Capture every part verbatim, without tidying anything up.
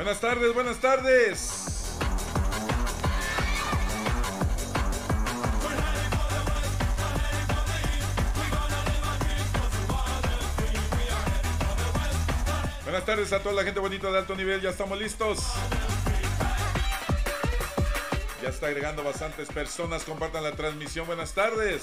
Buenas tardes, buenas tardes. Buenas tardes a toda la gente bonita de alto nivel, ya estamos listos. Ya está agregando bastantes personas, compartan la transmisión, buenas tardes.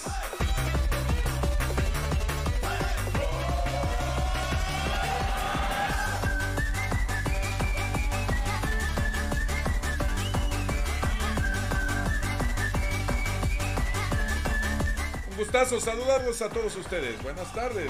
Un gustazo saludarlos a todos ustedes, buenas tardes.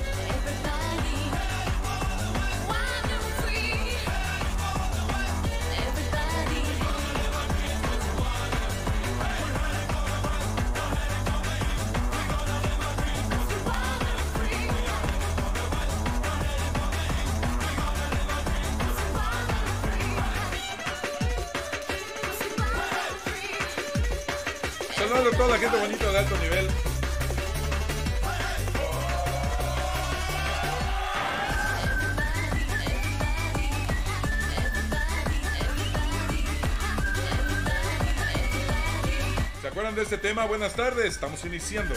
Saludos a toda la gente bonita de alto nivel. ¿Se acuerdan de este tema? Buenas tardes, estamos iniciando.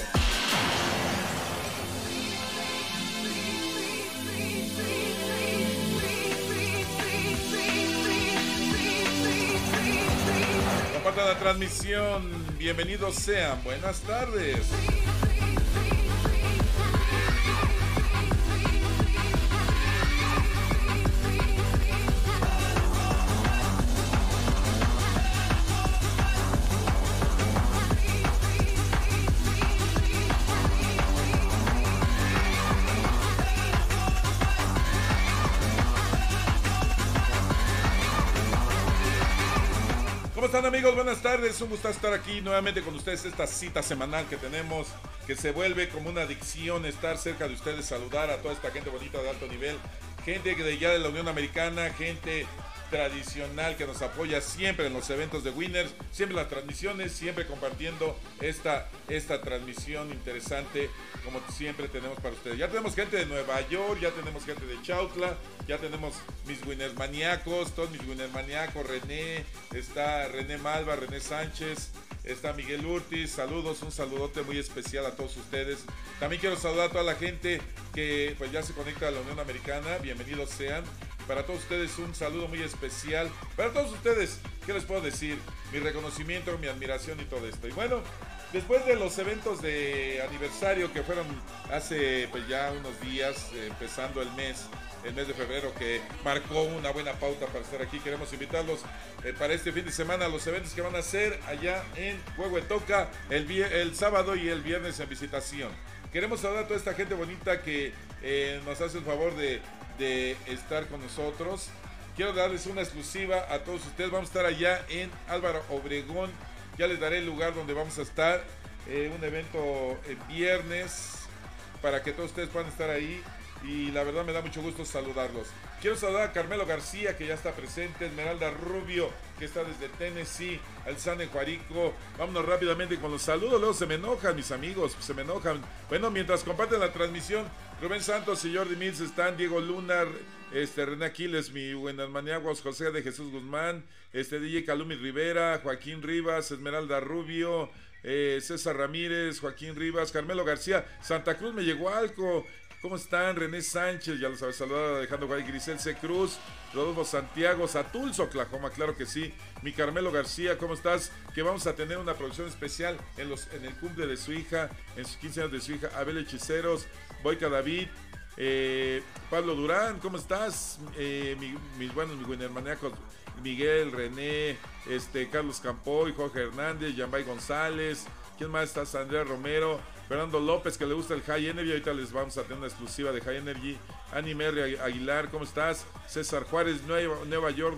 Compartan la transmisión. Bienvenidos sean, buenas tardes. ¿Cómo están, amigos? Buenas tardes, un gusto estar aquí nuevamente con ustedes, esta cita semanal que tenemos, que se vuelve como una adicción estar cerca de ustedes, saludar a toda esta gente bonita de alto nivel, gente de allá de la Unión Americana, gente tradicional que nos apoya siempre en los eventos de Winners, siempre las transmisiones, siempre compartiendo esta, esta transmisión interesante como siempre tenemos para ustedes. Ya tenemos gente de Nueva York, ya tenemos gente de Chautla, ya tenemos mis Winners maníacos, todos mis Winners maníacos, René, está René Malva, René Sánchez, está Miguel Urtiz, saludos, un saludote muy especial a todos ustedes. También quiero saludar a toda la gente que pues ya se conecta a la Unión Americana, bienvenidos sean. Para todos ustedes un saludo muy especial. Para todos ustedes, ¿qué les puedo decir? Mi reconocimiento, mi admiración y todo esto. Y bueno, después de los eventos de aniversario que fueron hace pues ya unos días, eh, empezando el mes, el mes de febrero, que marcó una buena pauta para estar aquí, queremos invitarlos eh, para este fin de semana a los eventos que van a hacer allá en Huehuetoca el, el sábado y el viernes en Visitación. Queremos saludar a toda esta gente bonita que eh, nos hace el favor de de estar con nosotros. Quiero darles una exclusiva a todos ustedes. Vamos a estar allá en Álvaro Obregón. Ya les daré el lugar donde vamos a estar. Eh, un evento el viernes para que todos ustedes puedan estar ahí. Y la verdad me da mucho gusto saludarlos. Quiero saludar a Carmelo García, que ya está presente, Esmeralda Rubio, que está desde Tennessee, Alzane Juarico. Vámonos rápidamente con los saludos, luego se me enojan mis amigos, se me enojan. Bueno, mientras comparten la transmisión, Rubén Santos y Jordi Mills están, Diego Lunar, este, René Aquiles, mi buenas maniaguas, José de Jesús Guzmán, este D J Calumi Rivera, Joaquín Rivas, Esmeralda Rubio, eh, César Ramírez, Joaquín Rivas, Carmelo García, Santa Cruz me llegó algo. ¿Cómo están? René Sánchez, ya los había saludado, Alejandro Guay, Grisel C. Cruz, Rodolfo Santiago, Satulso, Oklahoma, claro que sí. Mi Carmelo García, ¿cómo estás? Que vamos a tener una producción especial en, los, en el cumple de su hija, en sus quince años de su hija, Abel Hechiceros, Boica David, eh, Pablo Durán, ¿cómo estás? Eh, mi, mis buenos, mis buenos hermaníacos, Miguel, René, este, Carlos Campoy, Jorge Hernández, Yambay González, ¿quién más estás? Andrea Romero, Fernando López, que le gusta el High Energy, ahorita les vamos a tener una exclusiva de High Energy. Anime R. Aguilar, ¿cómo estás? César Juárez, Nueva, Nueva York,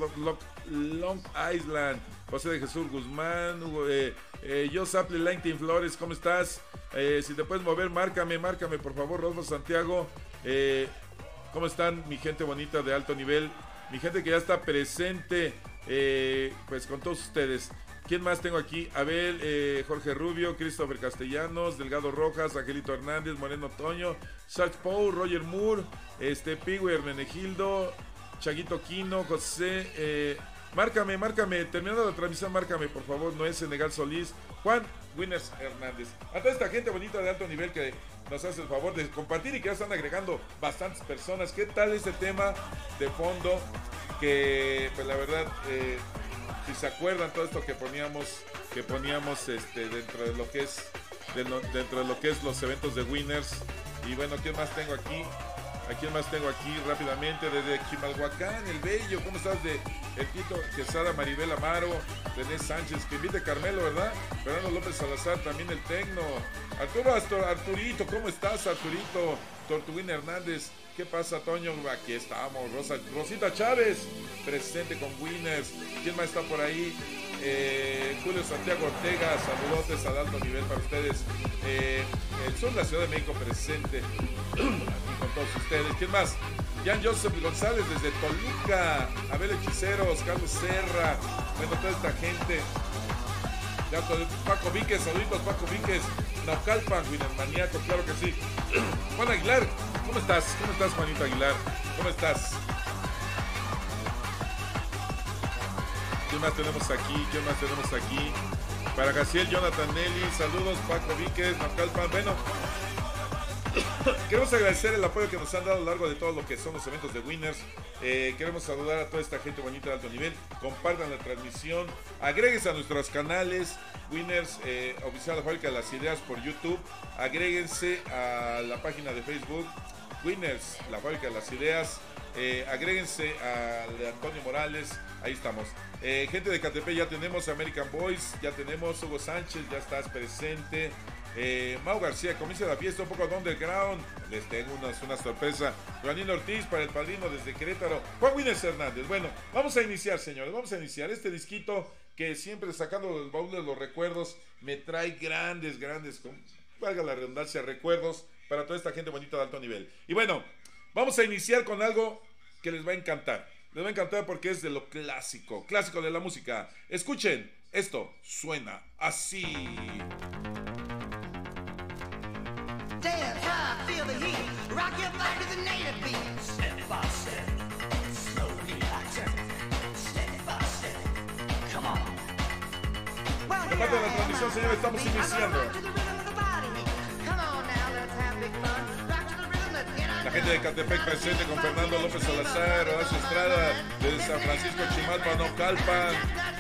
Long Island, José de Jesús Guzmán, eh, eh, Yo Saple Langton Flores, ¿cómo estás? Eh, si te puedes mover, márcame, márcame, por favor, Rodolfo Santiago. Eh, ¿Cómo están mi gente bonita de alto nivel? Mi gente que ya está presente, eh, pues con todos ustedes. ¿Quién más tengo aquí? Abel, eh, Jorge Rubio, Christopher Castellanos, Delgado Rojas, Angelito Hernández, Moreno Toño, Sarge Paul, Roger Moore, este, Pigüe Hermenegildo, Chaguito Quino, José, eh, márcame, márcame, terminando la transmisión, márcame, por favor, Noé Senegal Solís, Juan Winners Hernández. A toda esta gente bonita de alto nivel que nos hace el favor de compartir y que ya están agregando bastantes personas. ¿Qué tal este tema de fondo? Que, pues la verdad, eh, si se acuerdan todo esto que poníamos, que poníamos este, dentro de lo que es, de lo, dentro de lo que es los eventos de Winners. Y bueno, ¿quién más tengo aquí? ¿A quién más tengo aquí rápidamente? Desde Chimalhuacán, el Bello, ¿cómo estás? De el Tito Quesada, Maribel Amaro, René Sánchez, que invite Carmelo, ¿verdad? Fernando López Salazar, también el Tecno. Arturo Astor, Arturito, ¿cómo estás, Arturito? Tortuguín Hernández, ¿qué pasa, Toño? Aquí estamos. Rosa, Rosita Chávez, presente con Winners. ¿Quién más está por ahí? Eh, Julio Santiago Ortega, saludotes al alto nivel para ustedes. Eh, el sur de la Ciudad de México presente con todos ustedes. ¿Quién más? Jan Joseph González desde Toluca, Abel Hechiceros, Carlos Serra, bueno, toda esta gente. Ya, Paco Víquez, saluditos Paco Víquez, Naucalpan, Winner Maníaco, claro que sí. Juan Aguilar, ¿cómo estás? ¿Cómo estás, Juanito Aguilar? ¿Cómo estás? ¿Quién más tenemos aquí? ¿Quién más tenemos aquí? Para Gaciel, Jonathan Nelly, saludos, Paco Víquez, Naucalpan. Bueno, queremos agradecer el apoyo que nos han dado a lo largo de todo lo que son los eventos de Winners. Eh, queremos saludar a toda esta gente bonita de alto nivel. Compartan la transmisión, agréguense a nuestros canales Winners, eh, Oficial La Fábrica de las Ideas por YouTube. Agréguense a la página de Facebook Winners, La Fábrica de las Ideas. Eh, agréguense a de Antonio Morales, ahí estamos. Eh, gente de Catepec ya tenemos, American Boys ya tenemos, Hugo Sánchez ya estás presente. Eh, Mau García, comienza la fiesta un poco de underground. Les tengo una, una sorpresa. Juanino Ortiz para el padrino desde Querétaro. Juan Winners Hernández. Bueno, vamos a iniciar, señores. Vamos a iniciar este disquito que siempre sacando del baúl de los recuerdos me trae grandes, grandes, con, valga la redundancia, recuerdos para toda esta gente bonita de alto nivel. Y bueno, vamos a iniciar con algo que les va a encantar. Les va a encantar porque es de lo clásico, clásico de la música. Escuchen, esto suena así. Dance high, feel the heat, rock your body to the native beat. Step by step, slowly I turn. Step by step, come on. De parte de la transmisión, señores, estamos iniciando. La gente de Catepec presente con Fernando López Salazar, Horacio Estrada, desde San Francisco Chimalpa, Naucalpan.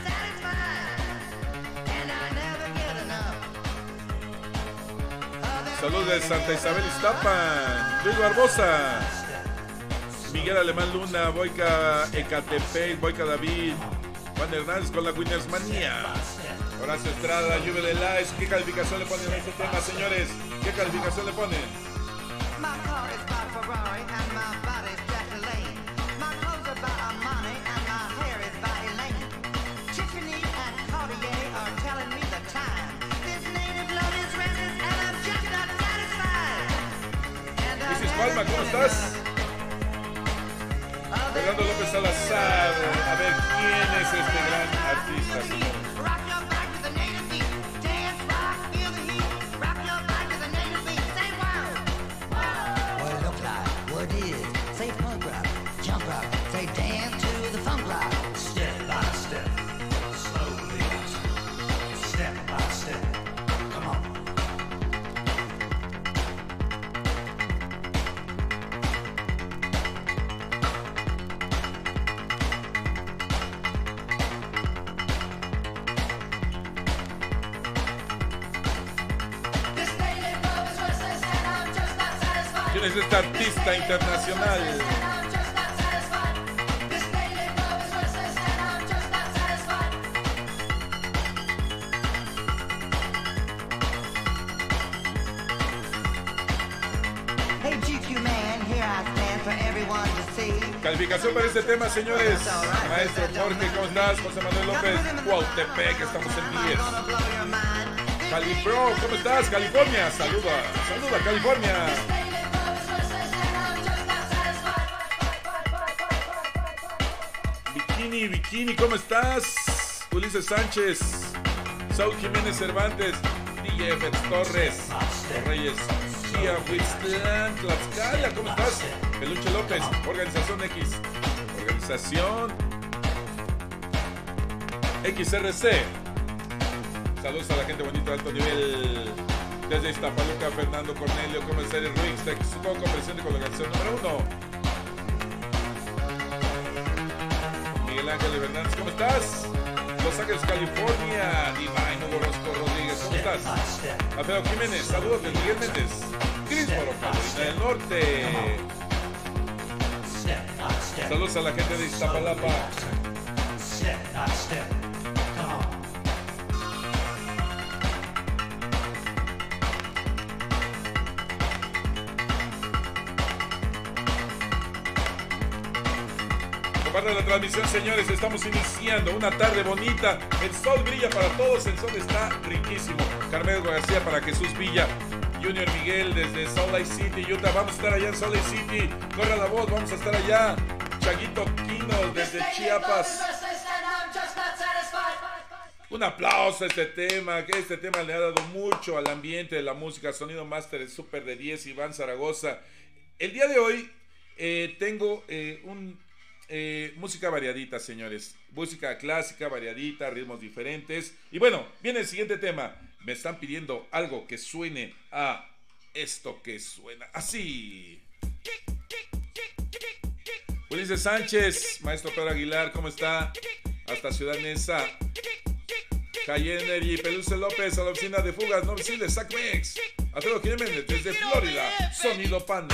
Saludos de Santa Isabel Iztapan, Luis Barbosa, Miguel Alemán Luna, Boica Ecatepec, Boica David, Juan Hernández con la Winners Manía, Horacio Estrada, Lluvia de Lies. ¿Qué calificación le ponen a este tema, señores? ¿Qué calificación le ponen? Palma, ¿cómo estás? Fernando López Salazar. A ver, ¿quién es este gran artista, señor? ¿Quién es este artista internacional? Calificación para este tema, señores. Maestro Jorge, ¿cómo estás? José Manuel López, Cuautepec, estamos en diez. Cali Pro, ¿cómo estás? California, saluda, saluda California. Bikini, Bikini, ¿cómo estás? Ulises Sánchez, Saúl Jiménez Cervantes, D J F Torres, Los Reyes, Chia Huixtlán, Tlaxcala, ¿cómo estás? Peluche López, Organización X, organización. X R C. Saludos a la gente bonita de alto nivel. Desde Iztapaluca, Fernando Cornelio, comisario Ruiz, Texcoco, presente con la organización número uno. Miguel Ángel Hernández, ¿cómo estás? Los Ángeles, California. Divine Hugo Rosco Rodríguez, ¿cómo estás? Alfredo Jiménez, saludos de Miguel Méndez. Cris Moro, Carolina del Norte. Saludos a la gente de Iztapalapa. Compartan la transmisión, señores. Estamos iniciando una tarde bonita. El sol brilla para todos. El sol está riquísimo. Carmelo García para Jesús Villa. Junior Miguel desde Salt Lake City, Utah. Vamos a estar allá en Salt Lake City. Corra la voz, vamos a estar allá. Chaguito Quino desde Chiapas. Un aplauso a este tema, que este tema le ha dado mucho al ambiente de la música. Sonido Master es súper de diez, Iván Zaragoza. El día de hoy eh, tengo eh, un, eh, música variadita, señores. Música clásica, variadita, ritmos diferentes. Y bueno, viene el siguiente tema. Me están pidiendo algo que suene a esto que suena así. Ulises Sánchez, maestro Pedro Aguilar, ¿cómo está? Hasta Ciudad Neza. Calle Energy, Peluce López, a la oficina de fugas no visibles, Sacmex. Alfredo Jiménez, desde Florida, Sonido Panda.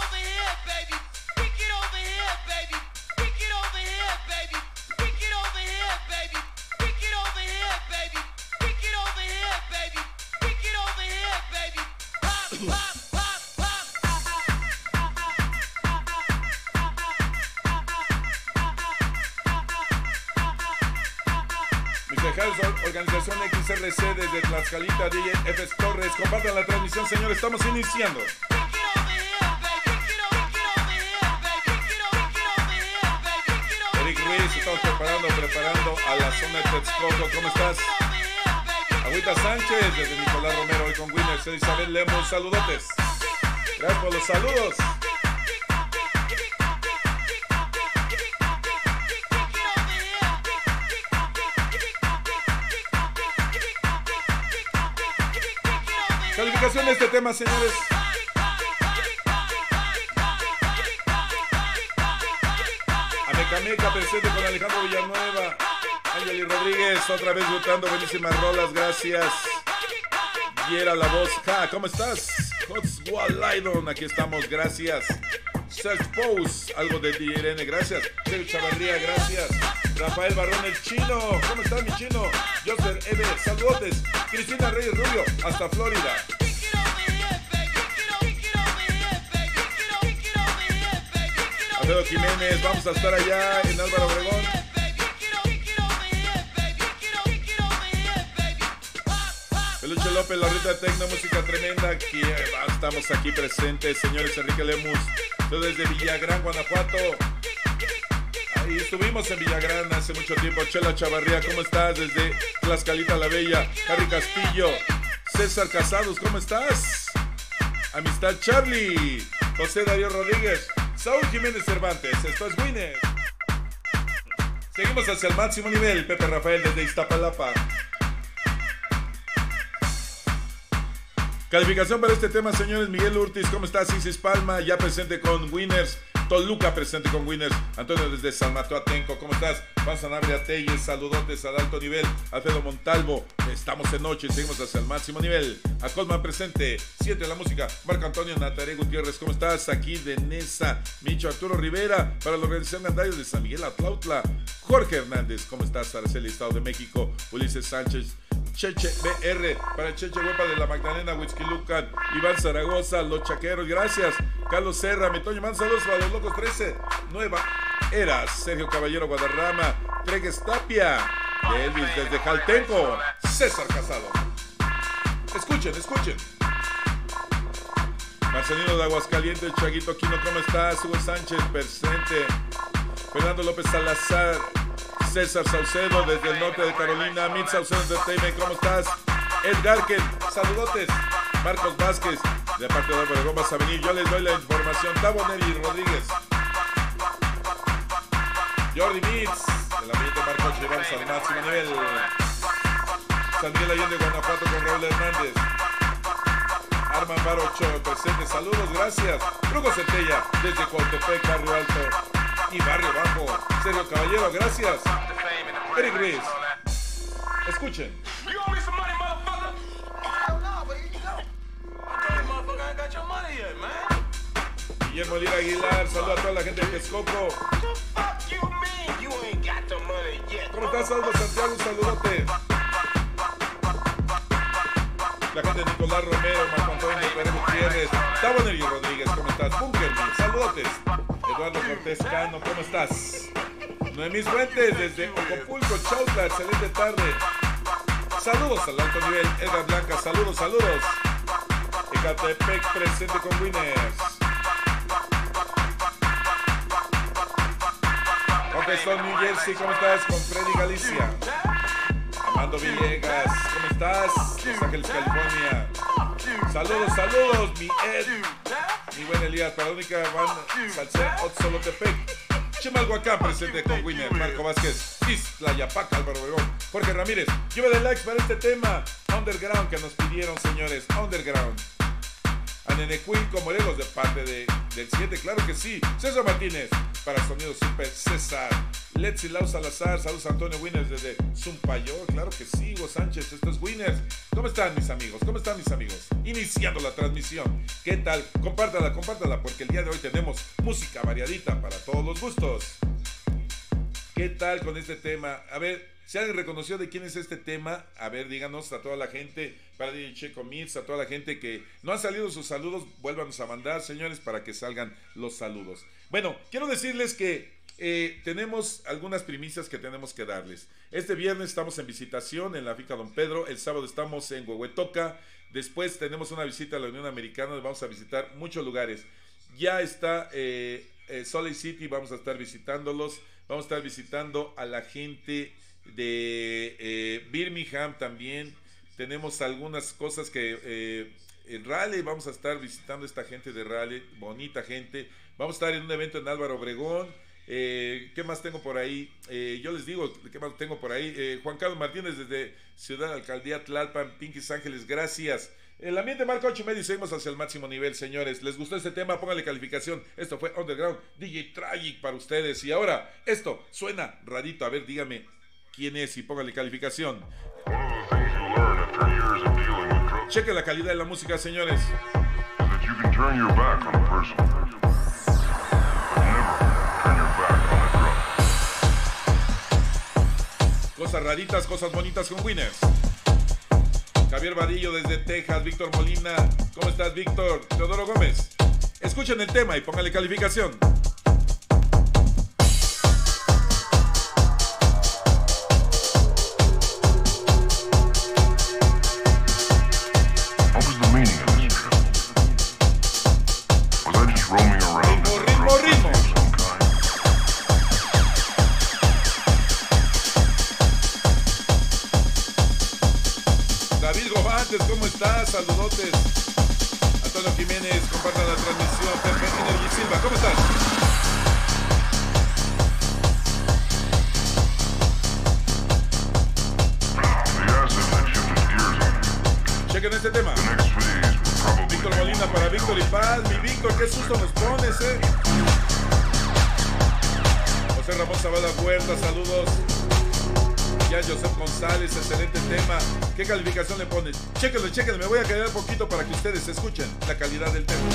Organización X R C desde Tlaxcalita, D J F S Torres. Compartan la transmisión, señores. Estamos iniciando. Eric Ruiz, estamos preparando, preparando a la zona de Texcoco. ¿Cómo estás? Agüita Sánchez desde Nicolás Romero, hoy con Winners. Isabel Lemos, saludotes. Gracias por los saludos. Calificación de este tema, señores. Amecameca presente con Alejandro Villanueva. Ángel y Rodríguez otra vez votando. Buenísimas rolas, gracias. Yera la voz. Ja, ¿cómo estás? Cotswalaidon, aquí estamos, gracias. Search Pose, algo de Irene, gracias. Sergio Chavarría, gracias. Rafael Barrón, el chino. ¿Cómo estás, mi chino? Joseph Eve, saludos. Cristina Reyes Rubio, hasta Florida. Alfredo Jiménez, vamos a estar allá en Álvaro Obregón. Peluche López, la ruta de Tecno, música tremenda. Aquí estamos aquí presentes, señores. Enrique Lemus, desde Villagrán, Guanajuato. Ahí estuvimos en Villagrán hace mucho tiempo. Chela Chavarría, ¿cómo estás? Desde Tlaxcalita la Bella. Harry Castillo, César Casados, ¿cómo estás? Amistad Charlie, José Darío Rodríguez, Saúl Jiménez Cervantes. Esto es Winner. Seguimos hacia el máximo nivel. Pepe Rafael desde Iztapalapa. Calificación para este tema, señores. Miguel Urtiz, ¿cómo estás? Isis Palma, ya presente con Winners. Toluca presente con Winners. Antonio desde San Mateo Atenco, ¿cómo estás? Juan Sanabria Telles, saludotes al alto nivel. Alfredo Montalvo, estamos en noche, seguimos hacia el máximo nivel. A Colman presente, siete la música. Marco Antonio Nataré Gutiérrez, ¿cómo estás? Aquí de Nesa. Micho Arturo Rivera, para la organización Gandarios de San Miguel Atlautla. Jorge Hernández, ¿cómo estás? Araceli, Estado de México. Ulises Sánchez, Cheche B R, para el Cheche Huepa de la Magdalena, Huitzquilucan, Iván Zaragoza, Los Chaqueros, gracias. Carlos Serra, Metoño, man, saludos para los Locos trece, Nueva Era, Sergio Caballero, Guadarrama, Tregues Tapia, de Elvis desde Jaltenco, César Casado. Escuchen, escuchen. Marcelino de Aguascalientes, Chaguito Quino, ¿cómo estás? Hugo Sánchez, presente. Fernando López Salazar, César Saucedo desde el norte de Carolina, Mid Saucedo Entertainment, ¿cómo estás? Edgar Ken, saludotes. Marcos Vázquez, de parte de Álvaro Gómez a venir, yo les doy la información. Tabo Neri Rodríguez. Jordi Mitz, el ambiente Marco, llevamos al máximo nivel. San Miguel Allende, Guanajuato con Raúl Hernández. Arman Barocho, presente, saludos, gracias. Bruco Centella, desde Cuautepec, Barrio Alto y Barrio Bajo. Sergio Caballero, gracias. Eric Ruiz, escuchen. Guillermo Lira Aguilar, saluda a toda la gente de Texcoco. ¿Cómo estás, Aldo Santiago? Un saludote. La gente de Nicolás Romero, Marco Antonio Pérez Gutiérrez, Taboneri Rodríguez, ¿cómo estás? Bunkerman, saludotes. Eduardo Cortés Cano, ¿cómo estás? Noemí Fuentes, desde Ocopulco, Chautla, excelente tarde. Saludos al alto nivel. Edgar Blanca, saludos, saludos. Ecatepec, presente con Winners. Contestó New Jersey, ¿cómo estás? Con Freddy Galicia. Amando Villegas, ¿cómo estás? Los Ángeles, California. Saludos, saludos, mi Ed. Mi buen Elías, para la única banda Salcer, Otzolotepec. Chimalhuacán, presente con Winner. Marco Vázquez, Isla Yapaca, Álvaro Obregón. Jorge Ramírez, lluvia de likes para este tema. Underground que nos pidieron, señores. Underground. A Nene Queen con Morelos de parte de, del siete, claro que sí. César Martínez, para Sonido Super César. Letzi Lau Salazar, saludos a Antonio Winners desde Zumpayor, claro que sí. Hugo Sánchez, estos Winners. ¿Cómo están mis amigos? ¿Cómo están mis amigos? Iniciando la transmisión. ¿Qué tal? Compártala, compártala, porque el día de hoy tenemos música variadita para todos los gustos. ¿Qué tal con este tema? A ver, ¿se han reconocido de quién es este tema? A ver, díganos a toda la gente, para D J Checo Mix, a toda la gente que no han salido sus saludos, vuélvanos a mandar, señores, para que salgan los saludos. Bueno, quiero decirles que eh, tenemos algunas primicias que tenemos que darles. Este viernes estamos en visitación en la finca Don Pedro, el sábado estamos en Huehuetoca, después tenemos una visita a la Unión Americana, vamos a visitar muchos lugares. Ya está eh, eh, Salt Lake City, vamos a estar visitándolos, vamos a estar visitando a la gente de eh, Birmingham también. Tenemos algunas cosas que eh, en Raleigh vamos a estar visitando a esta gente de Raleigh, bonita gente. Vamos a estar en un evento en Álvaro Obregón. Eh, ¿Qué más tengo por ahí? Eh, yo les digo, ¿qué más tengo por ahí? Eh, Juan Carlos Martínez desde Ciudad Alcaldía Tlalpan, Pinquis Ángeles, gracias. El ambiente marca ocho y medio y seguimos hacia el máximo nivel, señores. ¿Les gustó este tema? Pónganle calificación. Esto fue Underground, D J Tragic para ustedes. Y ahora, esto suena rarito. A ver, dígame quién es y póngale calificación. Cheque la calidad de la música, señores. Cosas raritas, cosas bonitas con Winners. Javier Vadillo desde Texas, Víctor Molina. ¿Cómo estás, Víctor? Teodoro Gómez. Escuchen el tema y póngale calificación. ¿Cómo estás? Saludotes. Antonio Jiménez, compartan la transmisión. Pepe Energy Silva, ¿cómo estás? Chequen este tema. Víctor Molina para Víctor y Paz. Mi Víctor, qué susto nos pones, eh. José Ramón Zavala Huerta, saludos. Ya Joseph González, excelente tema. ¿Qué calificación le pones? Chéquenlo, chéquenlo. Me voy a quedar un poquito para que ustedes escuchen la calidad del tema.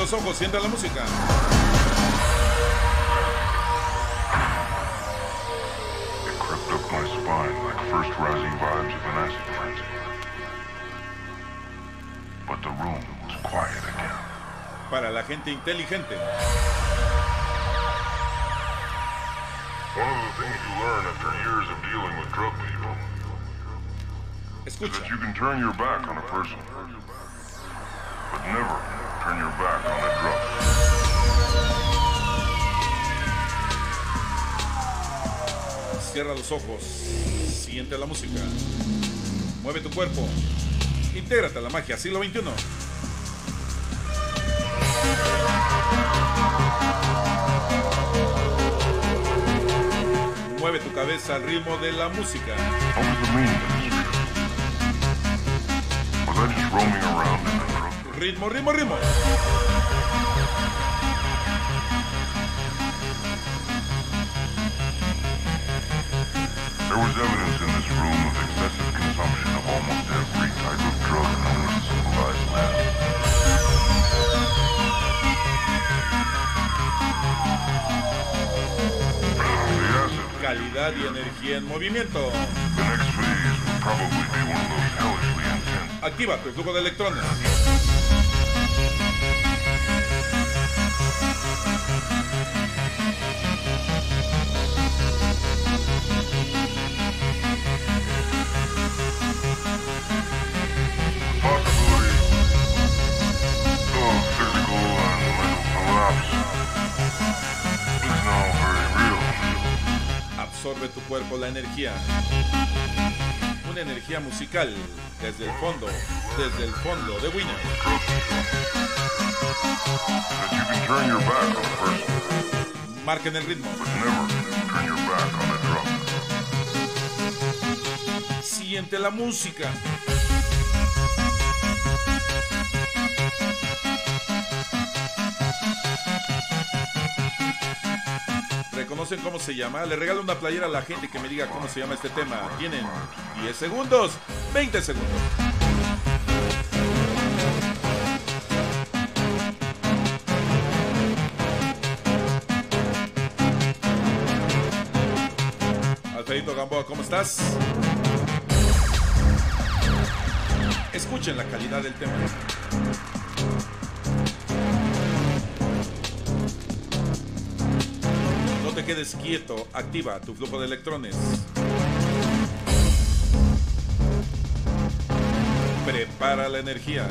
los ojos, siente la música. It crept up my spine like first rising vibes of an acid frenzy. But the room was quiet again. Para la gente inteligente. One of the things you learn after years of dealing with drug people is Escucha. that you can turn your back on a person, but never turn your back on a drug. Cierra los ojos, siente la música, mueve tu cuerpo, intégrate a la magia, siglo veintiuno. Mueve tu cabeza al ritmo de la música. What was the meaning of this trip? Was I just roaming around in a drug? Ritmo, ritmo, ritmo. There was evidence in this room of excessive consumption of almost every type of drug known as civilized land. The acid, Calidad y energía en movimiento. the next phase would probably be one of those hellishly intense. Activa tu flujo de electrones. Possibility of physical and mental collapse is now very real. Absorbe tu cuerpo la energía. Una energía musical desde el fondo, desde el fondo de Winner. That you can turn your back on a person, Marquen el ritmo. but never turn your back on a drug. Siente la música. ¿Reconocen cómo se llama? Le regalo una playera a la gente que me diga cómo se llama este tema. Tienen diez segundos, veinte segundos. Alfredito Gamboa, ¿cómo estás? Escuchen la calidad del tema. No te quedes quieto, activa tu flujo de electrones. Prepara la energía.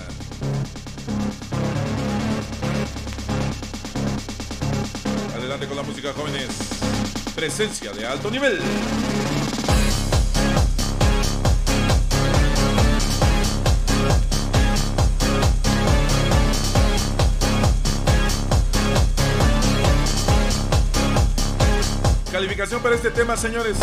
Adelante con la música, jóvenes. Presencia de alto nivel. Calificación para este tema, señores.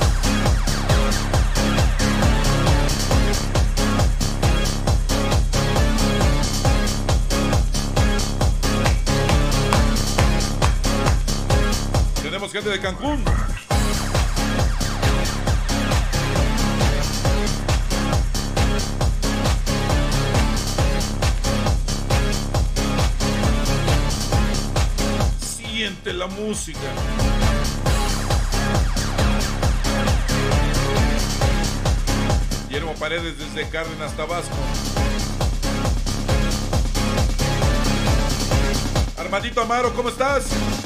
Tenemos gente de Cancún. Siente la música. Guillermo Paredes desde Cárdenas, Tabasco. Armandito Amaro, ¿cómo estás?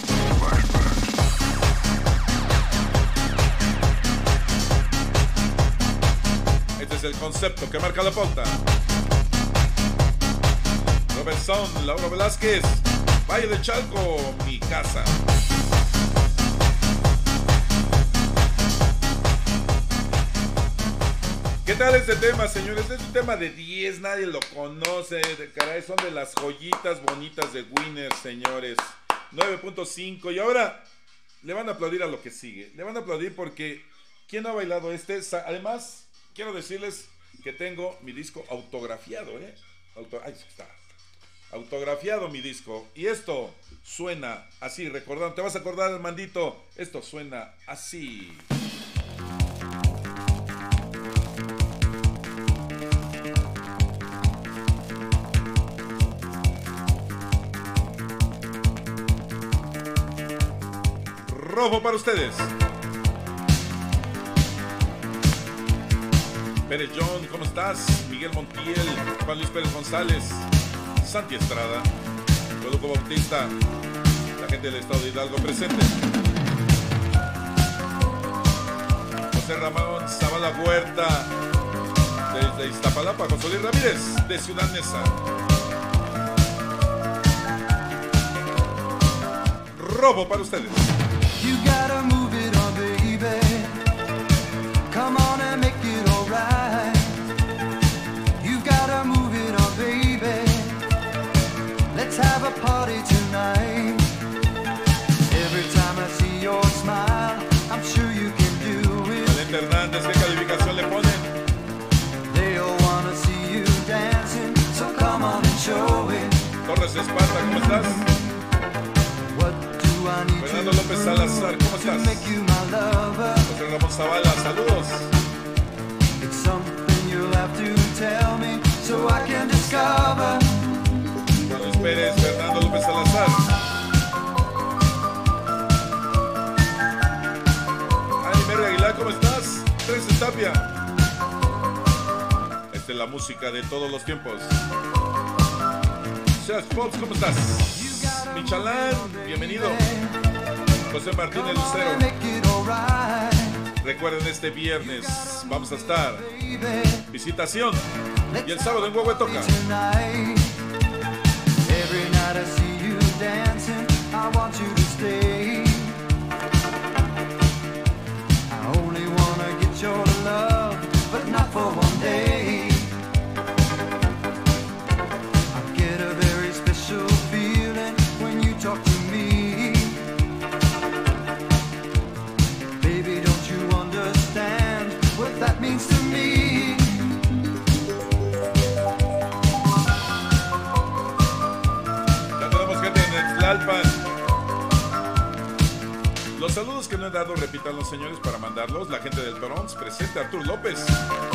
Este es el concepto que marca la pauta. Robertson, Laura Velázquez, Valle del Chalco, mi casa. ¿Qué tal este tema, señores? Es un tema de diez, nadie lo conoce. De caray, son de las joyitas bonitas de Winner, señores. nueve punto cinco. Y ahora le van a aplaudir a lo que sigue. Le van a aplaudir porque ¿quién no ha bailado este? Además, quiero decirles que tengo mi disco autografiado, ¿eh? Auto... Ahí está. Autografiado mi disco. Y esto suena así, recordando. ¿Te vas a acordar, Armandito? Esto suena así. Robo para ustedes. Pérez John, ¿cómo estás? Miguel Montiel, Juan Luis Pérez González, Santi Estrada, Coluco Bautista, la gente del estado de Hidalgo presente. José Ramón Zavala Huerta, desde Iztapalapa, José Luis Ramírez, de Ciudad Neza. Robo para ustedes. You gotta move it on, baby. Come on and make it alright. You gotta move it on, baby. Let's have a party tonight. Every time I see your smile, I'm sure you can do it. Valente Hernández, ¿qué calificación le ponen? They all wanna see you dancing, so come on and show it. Torres Esparta, ¿cómo estás? Fernando López Salazar, ¿cómo estás? José Ramón Zavala, saludos. Juan Luis Pérez, Fernando López Salazar. Ay, Mary Aguilar, ¿cómo estás? Tres Tapia. Esta es la música de todos los tiempos. Chef Fox, ¿cómo estás? Michalán, bienvenido. José Martínez Lucero. Recuerden, este viernes vamos a estar Visitación y el sábado en Huehuetoca. Los saludos que no he dado, repitan los señores para mandarlos. La gente del Torón, presente Arturo López.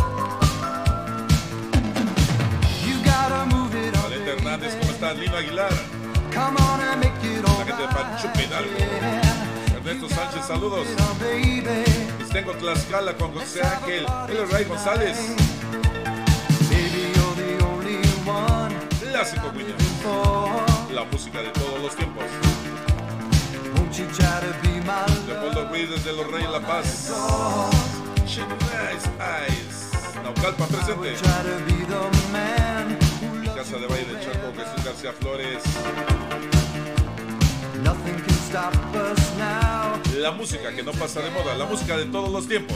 Valente Hernández, ¿cómo estás? Lino Aguilar. La gente de Pachuca Hidalgo. Ernesto Sánchez, saludos. Tengo Tlaxcala con José Ángel. El Ray González. Clásico Williams. La música de todos los tiempos. Leopoldo Ruiz desde Los Reyes La Paz. Nice Eyes. Naucalpan presente. Casa de Valle de Chaco, Jesús García Flores. La música que no pasa de moda, la música de todos los tiempos.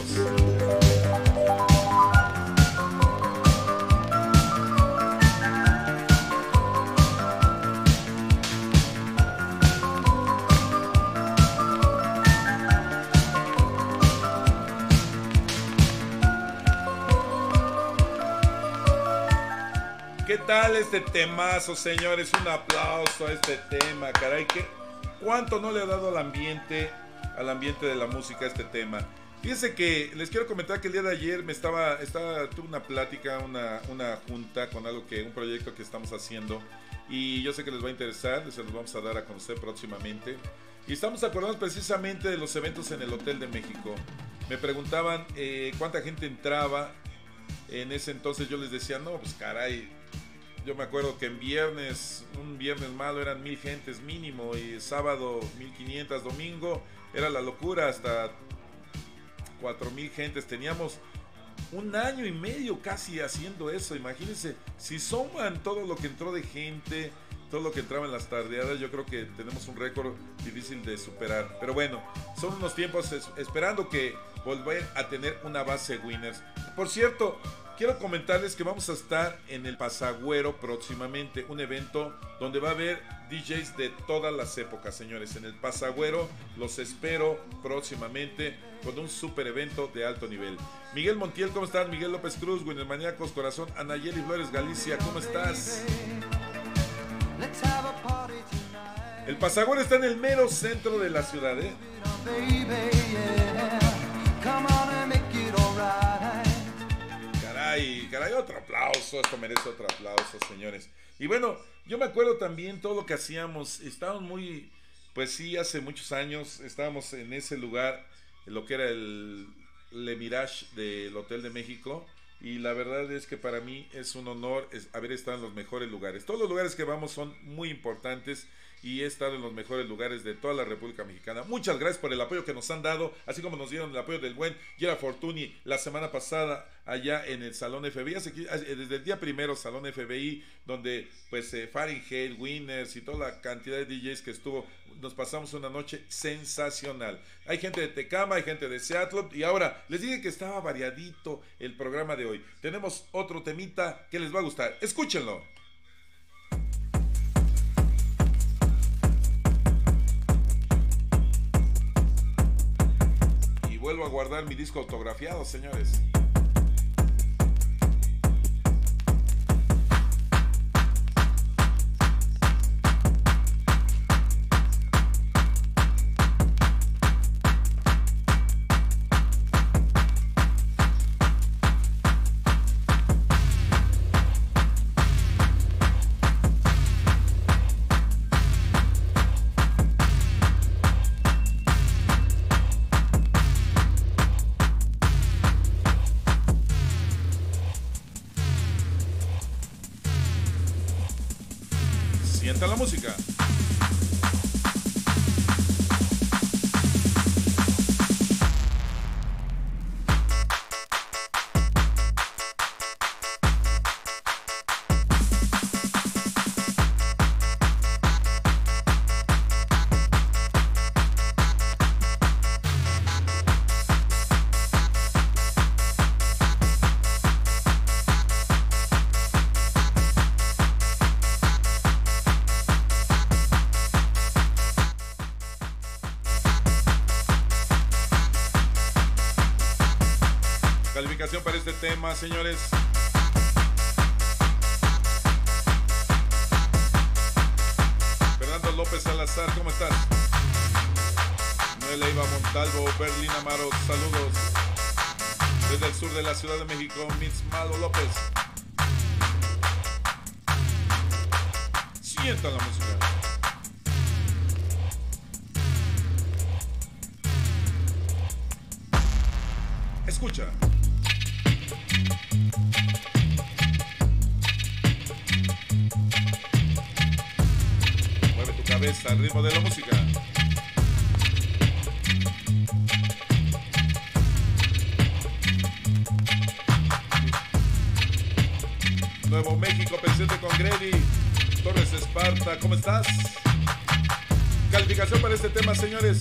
¿Qué tal este temazo, señores? Un aplauso a este tema, caray. ¿Qué, ¿Cuánto no le ha dado al ambiente, al ambiente de la música este tema? Fíjense que les quiero comentar que el día de ayer me estaba, estaba tuve una plática, una, una junta con algo que, un proyecto que estamos haciendo, y yo sé que les va a interesar, se los vamos a dar a conocer próximamente. Y estamos acordando precisamente de los eventos en el Hotel de México. Me preguntaban eh, cuánta gente entraba. En ese entonces yo les decía, no, pues caray, yo me acuerdo que en viernes, un viernes malo eran mil gentes mínimo, y sábado mil quinientas, domingo era la locura, hasta cuatro mil gentes. Teníamos un año y medio casi haciendo eso. Imagínense, si suman todo lo que entró de gente, todo lo que entraba en las tardeadas, yo creo que tenemos un récord difícil de superar. Pero bueno, son unos tiempos es, esperando que volver a tener una base winners. Por cierto, quiero comentarles que vamos a estar en el Pasagüero próximamente, un evento donde va a haber D Js de todas las épocas, señores. En el Pasagüero los espero próximamente con un super evento de alto nivel. Miguel Montiel, ¿cómo estás? Miguel López Cruz, Winner Maníacos, Corazón, Anayeli Flores Galicia, ¿cómo estás? El Pasagüero está en el mero centro de la ciudad, ¿eh? Caray, caray, otro aplauso, esto merece otro aplauso, señores. Y bueno, yo me acuerdo también todo lo que hacíamos, estábamos muy, Pues sí, hace muchos años estábamos en ese lugar, en lo que era el Le Mirage del Hotel de México. Y la verdad es que para mí es un honor es haber estado en los mejores lugares. Todos los lugares que vamos son muy importantes y he estado en los mejores lugares de toda la República Mexicana. Muchas gracias por el apoyo que nos han dado, así como nos dieron el apoyo del buen Gerard Fortuny la semana pasada allá en el Salón F B I. Desde el día primero, Salón F B I, donde pues eh, Fahrenheit, Winners y toda la cantidad de D Js que estuvo, nos pasamos una noche sensacional. Hay gente de Tecama, hay gente de Seattle, y ahora les dije que estaba variadito el programa de hoy. Tenemos otro temita que les va a gustar. Escúchenlo. Y vuelvo a guardar mi disco autografiado, señores. Sienta la música. Calificación para este tema, señores. Fernando López Salazar, ¿cómo estás? Noel Leiva Montalvo, Berlín Amaro, saludos. Desde el sur de la Ciudad de México, Mitzmalo López. Sienta la música. Escucha. Mueve tu cabeza al ritmo de la música. Nuevo México presente con Grady Torres Esparta, ¿cómo estás? Calificación para este tema, señores.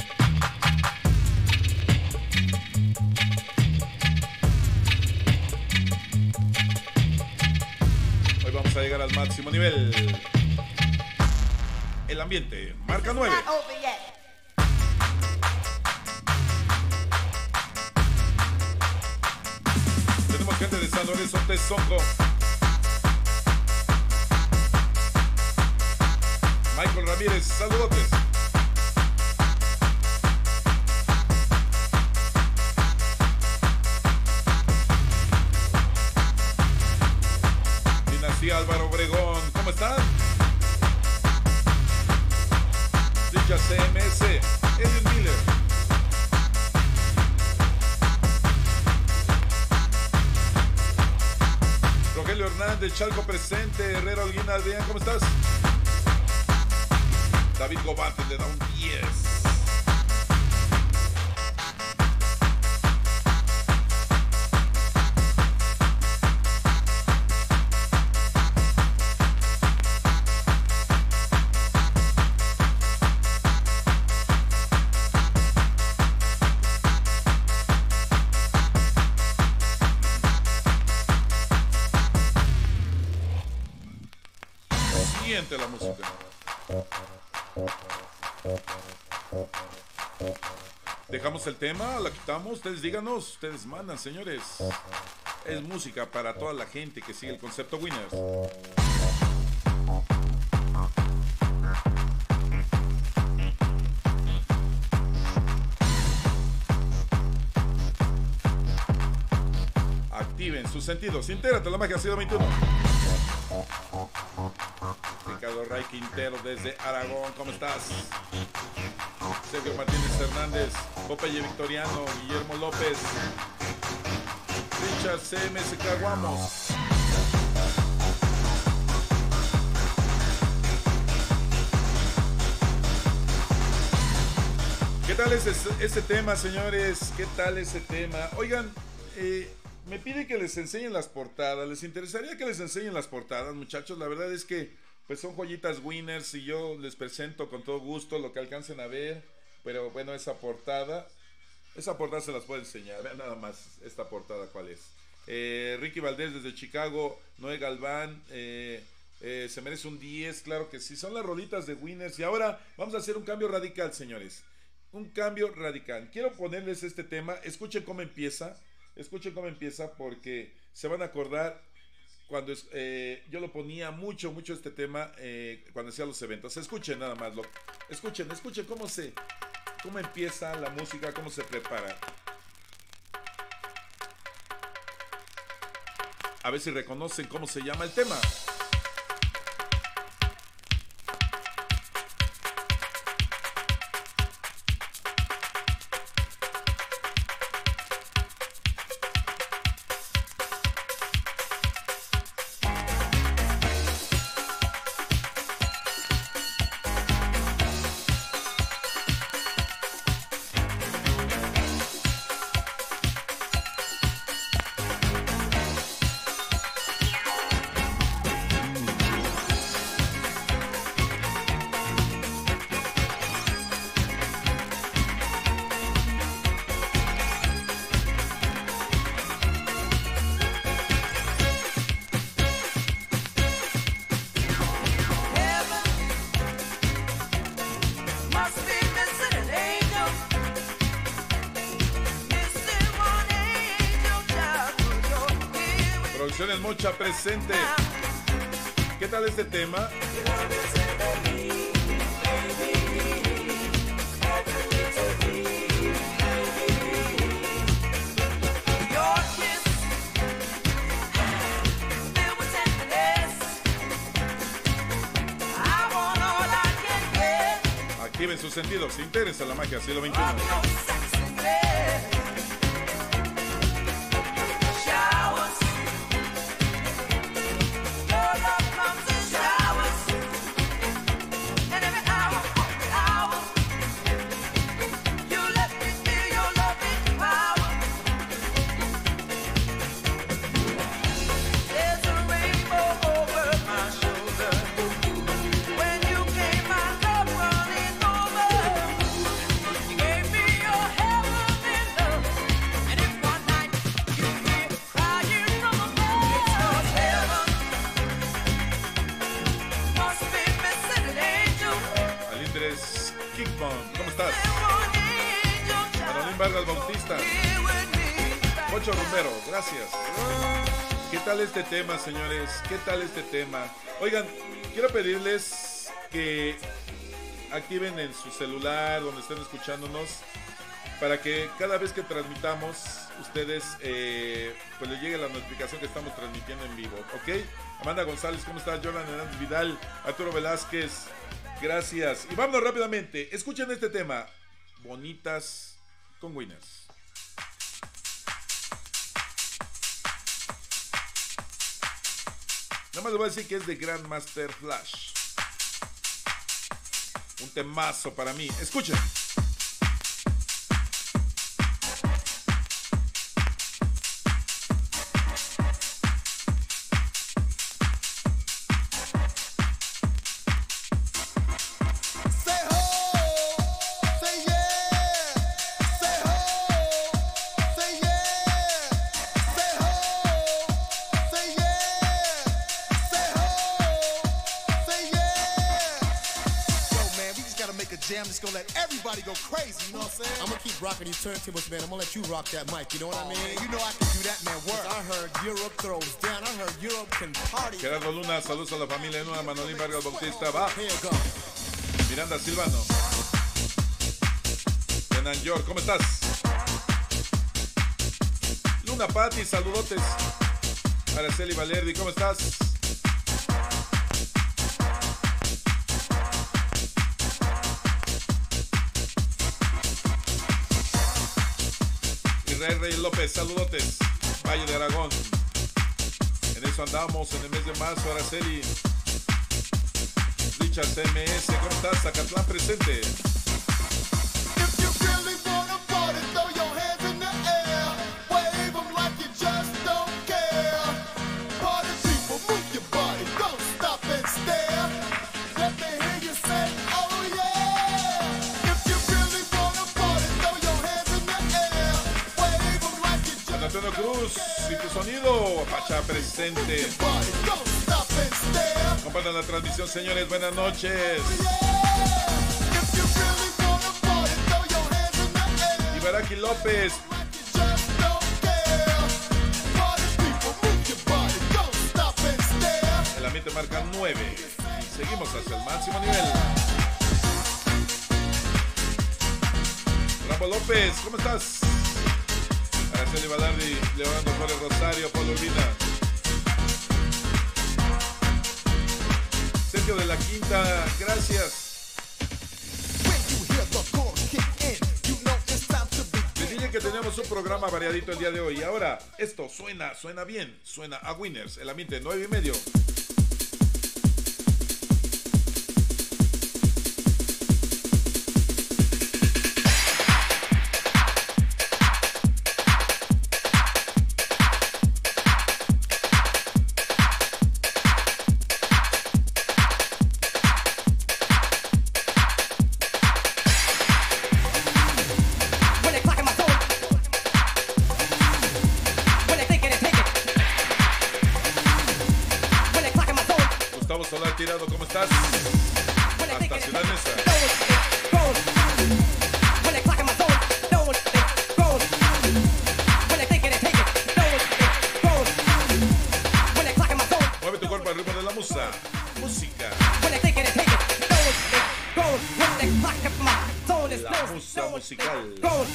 Hoy vamos a llegar al máximo nivel. El ambiente, marca nueve. Tenemos gente de San Lorenzo, Tezonco. Michael Ramírez, saludotes. Dinastía Álvaro Obregón, ¿cómo están? Dicha C M S, Edwin Miller. Rogelio Hernández, Chalco presente. Herrera Holguín, Adrián, ¿cómo estás? David Gobante le da un diez. Siente la música. Dejamos el tema, la quitamos, ustedes díganos, ustedes mandan, señores. Es música para toda la gente que sigue el concepto Winners. Activen sus sentidos, intégrate a la magia siglo veintiuno. Carlos Ray Quintero desde Aragón, ¿cómo estás? Sergio Martínez Hernández, Popeye Victoriano, Guillermo López, Richard C M S K Guamos. ¿Qué tal ese, ese tema, señores? ¿Qué tal ese tema? Oigan, eh, me pide que les enseñen las portadas. ¿Les interesaría que les enseñen las portadas, muchachos? La verdad es que pues son joyitas winners y yo les presento con todo gusto lo que alcancen a ver. Pero bueno, esa portada, esa portada se las puedo enseñar. Vean nada más esta portada cuál es. Eh, Ricky Valdés desde Chicago, Noé Galván, eh, eh, se merece un diez, claro que sí. Son las rolitas de winners. Y ahora vamos a hacer un cambio radical, señores. Un cambio radical. Quiero ponerles este tema. Escuchen cómo empieza. Escuchen cómo empieza porque se van a acordar cuando eh, yo lo ponía mucho, mucho este tema eh, cuando hacía los eventos. Escuchen nada más. Lo, escuchen, escuchen cómo se, cómo empieza la música, cómo se prepara. A ver si reconocen cómo se llama el tema. Producciones Mocha presente. ¿Qué tal este tema? Activen sus sentidos, intégrense a la magia siglo veintiuno. ¿Cómo estás? Manolín Vargas Bautista, Ocho Romero, gracias. ¿Qué tal este tema, señores? ¿Qué tal este tema? Oigan, quiero pedirles que activen en su celular donde estén escuchándonos para que cada vez que transmitamos ustedes eh, pues les llegue la notificación que estamos transmitiendo en vivo, ¿ok? Amanda González, ¿cómo estás? Jordan Hernández Vidal, Arturo Velázquez, gracias. Y vámonos rápidamente. Escuchen este tema. Bonitas con Winners. Nada más les voy a decir que es de Grandmaster Flash. Un temazo para mí. Escuchen. jam that's gonna let everybody go crazy, you know what I'm saying? I'm gonna keep rocking these turntables, man. I'm gonna let you rock that mic, you know what oh, I mean? Man, you know I can do that, man. Work. I heard Europe throws down. I heard Europe can party. Gerardo Luna, saludos a la familia Nueva, Manolín Vargas Bautista, va. Here you go. Miranda Silvano. Renan York, ¿cómo estás? Luna Patti, saludotes. Araceli Valerdi, ¿cómo estás? Israel Reyes López, saludotes. Valle de Aragón. En eso andamos en el mes de marzo, Araceli. Richard C M S, ¿cómo estás? Zacatlán presente. Antonio Cruz y tu sonido, Pacha presente. Compartan la transmisión, señores, buenas noches. Ibaraki López. El ambiente marca nueve. Y seguimos hacia el máximo nivel. Rambo López, ¿cómo estás? Araceli Balardi, Leonardo Flores Rosario, Pablo Urbina. Sergio de la Quinta, gracias. Les dije que teníamos un programa variadito el día de hoy. Y ahora, esto suena, suena bien. Suena a Winners, el ambiente nueve y medio. Tirado, ¿cómo estás? Hasta Ciudad Neza. Mueve tu cuerpo al ritmo de la musa. Música. La musa musical.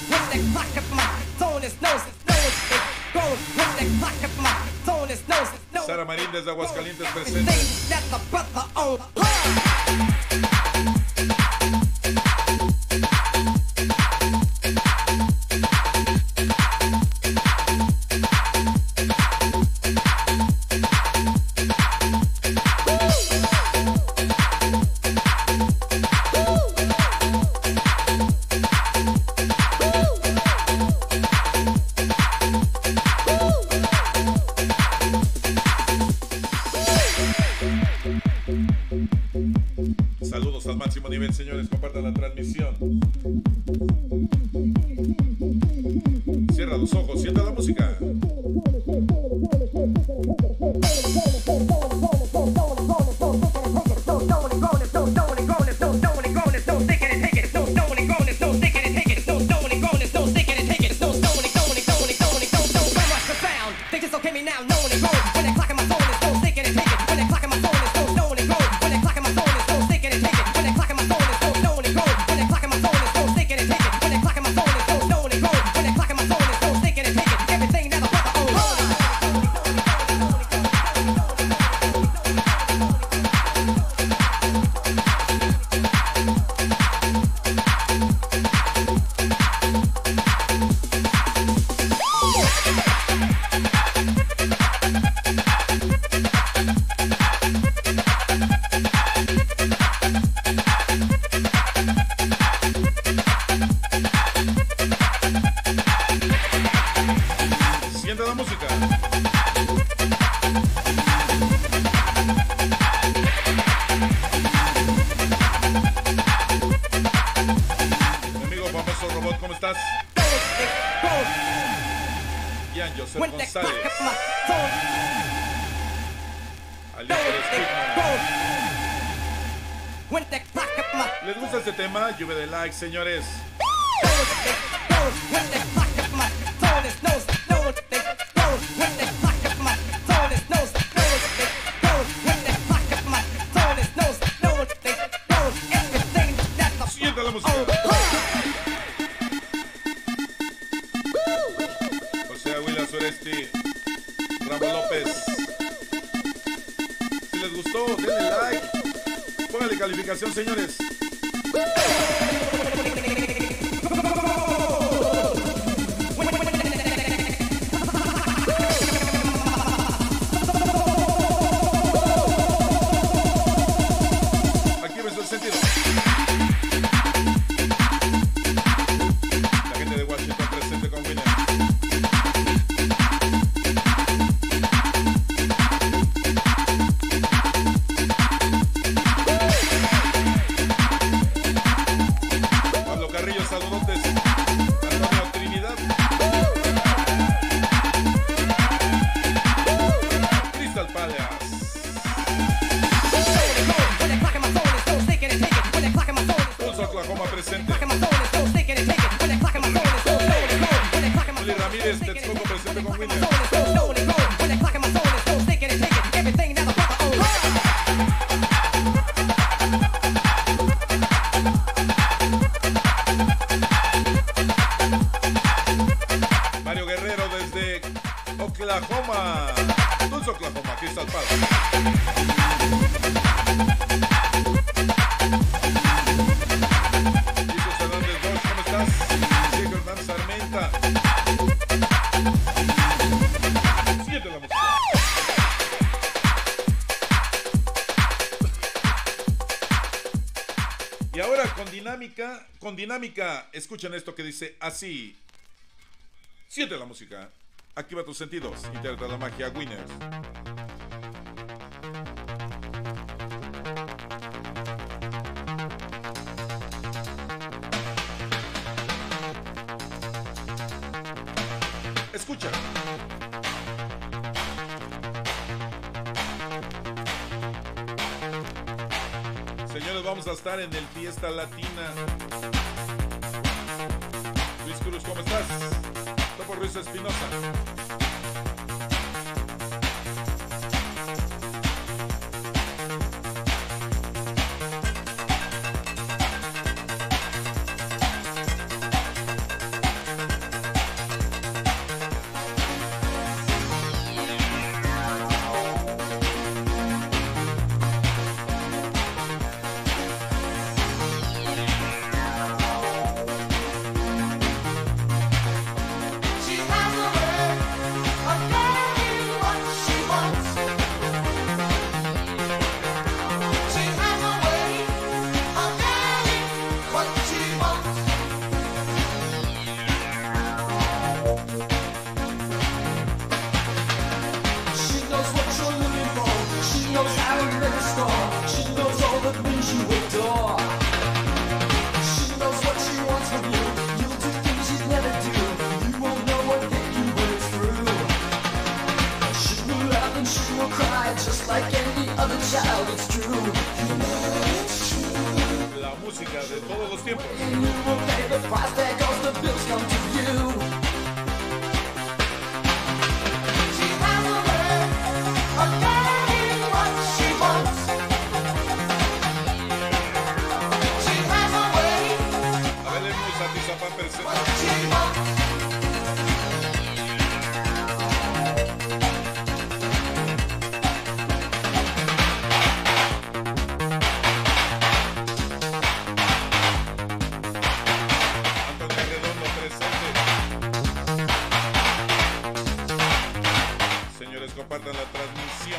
Sara Marín desde Aguascalientes presente. Saludos al máximo nivel, señores. Compartan la transmisión. Cierra los ojos, sienta la música. ¿Les gusta este tema? Lluvia de likes, señores. Sienta la música. José Aguila Suresti, Ramón López. Si les gustó, denle like. Póngale calificación, señores. Oklahoma presente. Willy Ramírez, Texcoco presente con William. Mario Guerrero desde Oklahoma. Dulce Oklahoma, Crystal Palace. Jesus Hernández Bosch, ¿cómo estás? Diego Hernán Sarmenta. Siente la música. Y ahora con dinámica, con dinámica, escuchen esto que dice así. Siente la música. Activa tus sentidos. Interpreta la magia Winners. Escucha. Señores, vamos a estar en el Fiesta Latina. Luis Cruz, ¿cómo estás? Topo Ruiz Espinosa. La música de todos los tiempos. Abel Musa, Tizapán presente. Compartan la transmisión.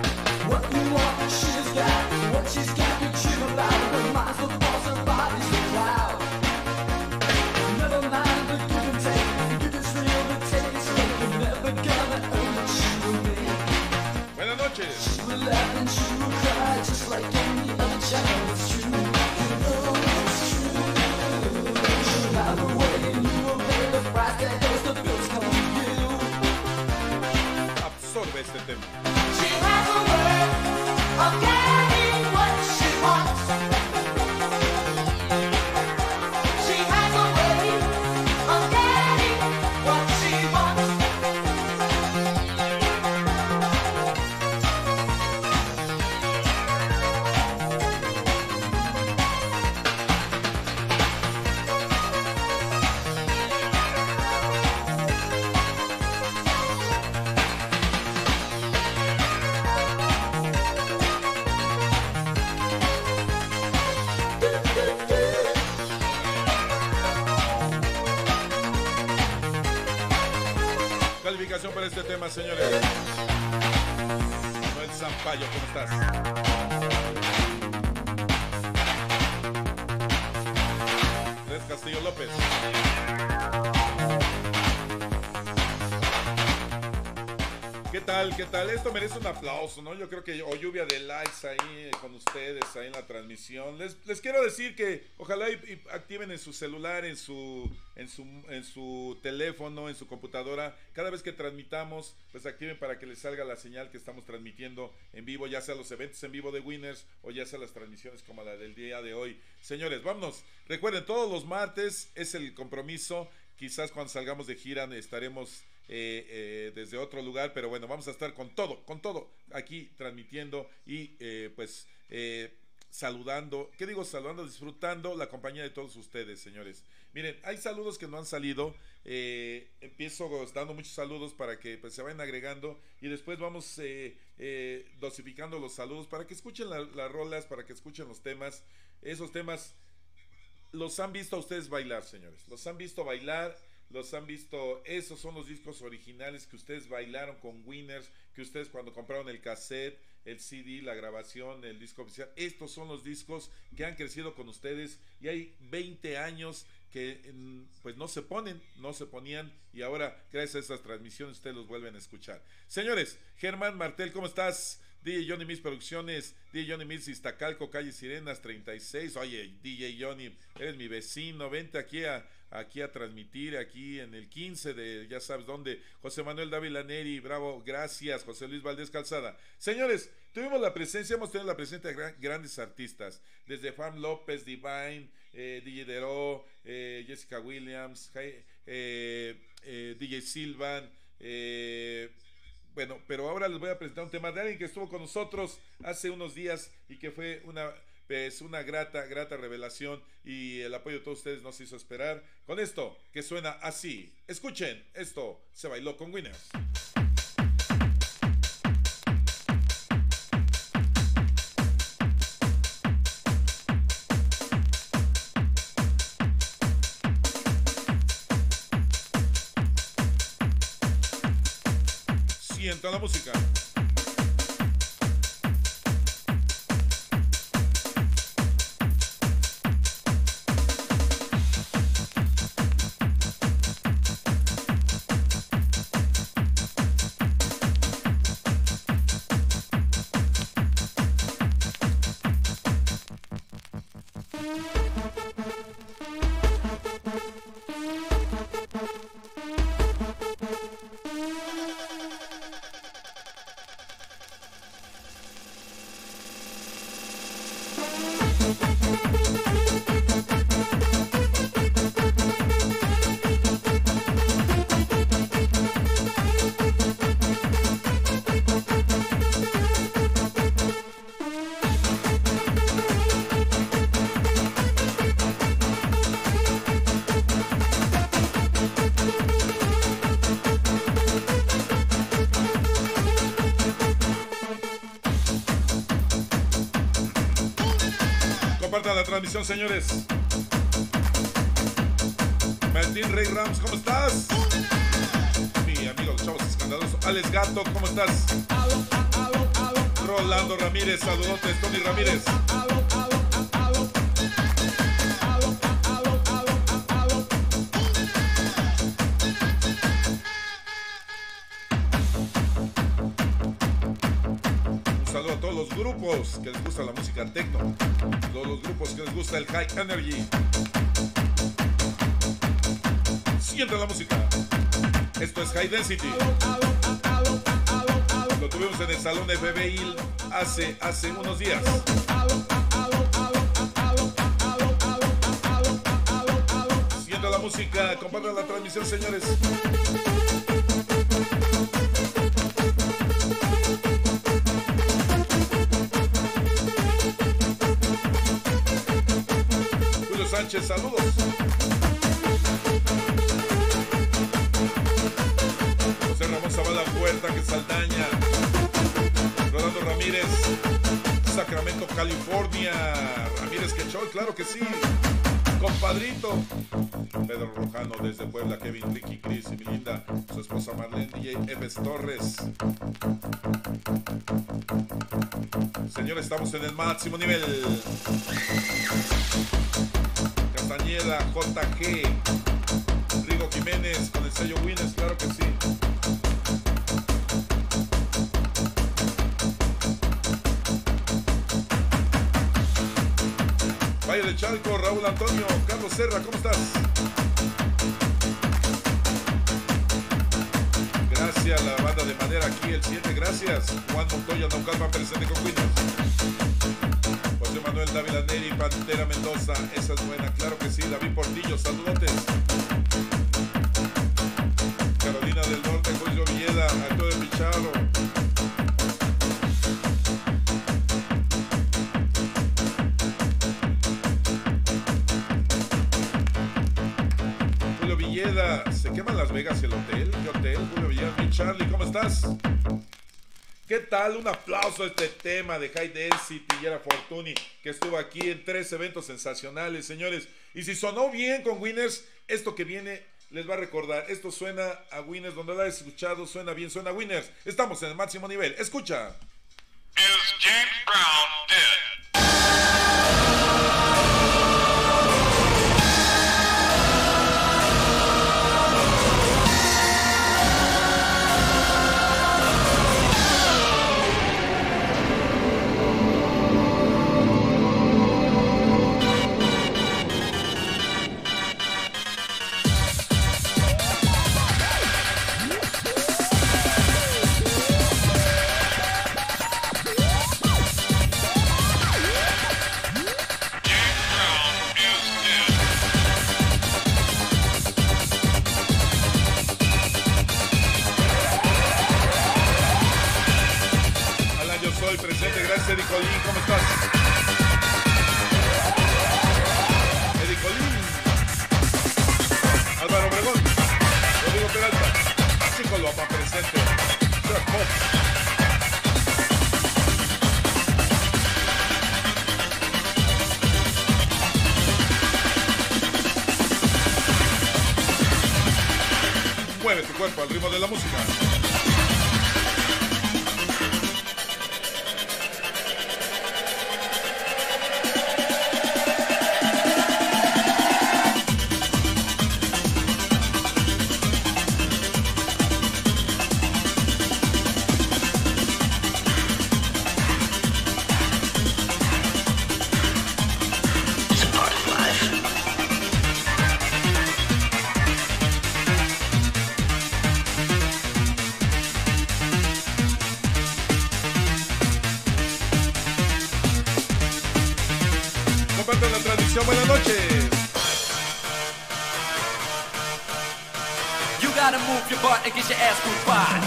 Buenas noches. Absorbe este tema. Calificación para este tema, señores. Manuel Zampayo, ¿cómo estás? Andrés Castillo López. ¿Qué tal? ¿Qué tal? Esto merece un aplauso, ¿no? Yo creo que, o lluvia de likes ahí con ustedes, ahí en la transmisión. Les, les quiero decir que ojalá y, y activen en su celular, en su, en su, en su teléfono, en su computadora. Cada vez que transmitamos, pues activen para que les salga la señal que estamos transmitiendo en vivo, ya sea los eventos en vivo de Winners o ya sea las transmisiones como la del día de hoy. Señores, vámonos. Recuerden, todos los martes es el compromiso. Quizás cuando salgamos de gira estaremos eh, eh, desde otro lugar, pero bueno, vamos a estar con todo, con todo aquí transmitiendo y eh, pues eh, saludando, ¿qué digo? Saludando, disfrutando la compañía de todos ustedes, señores. Miren, hay saludos que no han salido, eh, empiezo dando muchos saludos para que pues, se vayan agregando y después vamos eh, eh, dosificando los saludos para que escuchen la, las rolas, para que escuchen los temas, esos temas. Los han visto a ustedes bailar, señores. Los han visto bailar, los han visto. Esos son los discos originales que ustedes bailaron con Winners, que ustedes cuando compraron el cassette, el C D, la grabación, el disco oficial. Estos son los discos que han crecido con ustedes y hay veinte años que pues no se ponen, no se ponían y ahora gracias a estas transmisiones ustedes los vuelven a escuchar. Señores, Germán Martel, ¿cómo estás? D J Johnny Mills Producciones, D J Johnny Mills Iztacalco, calle Sirenas treinta y seis. Oye, D J Johnny, eres mi vecino, vente aquí a, aquí a transmitir, aquí en el quince de, ya sabes dónde. José Manuel Dávila Neri, bravo, gracias. José Luis Valdés Calzada. Señores, tuvimos la presencia, hemos tenido la presencia de gran, grandes artistas, desde Fam López, Divine, eh, D J Dero, eh, Jessica Williams, eh, eh, D J Silvan, eh... Bueno, pero ahora les voy a presentar un tema de alguien que estuvo con nosotros hace unos días y que fue una, pues, una grata, grata revelación y el apoyo de todos ustedes nos hizo esperar con esto que suena así. Escuchen, esto se bailó con Winners. Sienta la música. Compartan la transmisión, señores. Martín Rey Rams, ¿cómo estás? Mi amigo los chavos escandalosos. Alex Gato, ¿cómo estás? Rolando Ramírez, saludotes. Tony Ramírez. Saludo a todos los grupos que les gusta la música techno, todos los grupos que les gusta el high energy. Siente la música. Esto es High Density. Lo tuvimos en el Salón F B I hace, hace unos días. Siente la música. Compartan la transmisión, señores. Sánchez, saludos. José Ramón Zavala Puerta, que Saldaña. Rolando Ramírez, Sacramento, California. Ramírez Quechoy, claro que sí. Compadrito. Pedro Rojano desde Puebla, Kevin, Ricky, Chris y Melinda. Su esposa Marlene, D J Eves Torres. Señores, estamos en el máximo nivel. Castañeda, J G, Rigo Jiménez con el sello Winners, claro que sí. Valle de Chalco, Raúl Antonio, Carlos Serra, ¿cómo estás? Gracias, la banda de madera aquí, el siete, gracias. Juan Montoya, Naucalpan, presente con Winners. José Manuel Dávila Neri, Pantera Mendoza, esa es buena, claro que sí. David Portillo, saludotes. Carolina del Norte, Julio Villeda, Antonio Picharro. Julio Villeda, ¿se queman Las Vegas el hotel? ¿Qué hotel? Julio Villeda, mi Charlie, ¿cómo estás? ¿Qué tal? Un aplauso a este tema de High Density y Era Fortuny, que estuvo aquí en tres eventos sensacionales, señores. Y si sonó bien con Winners, esto que viene les va a recordar. Esto suena a Winners, donde lo has escuchado, suena bien, suena a Winners. Estamos en el máximo nivel. Escucha. Is James Brown dead? Eddie Colín, ¿cómo estás? Eddie Colín, Álvaro Obregón, Rodrigo Peralta, Chico Loma presente, Track Pop. Mueve tu cuerpo al ritmo de la música. La transmisión, buenas noches. You gotta move your butt and get your ass moved by.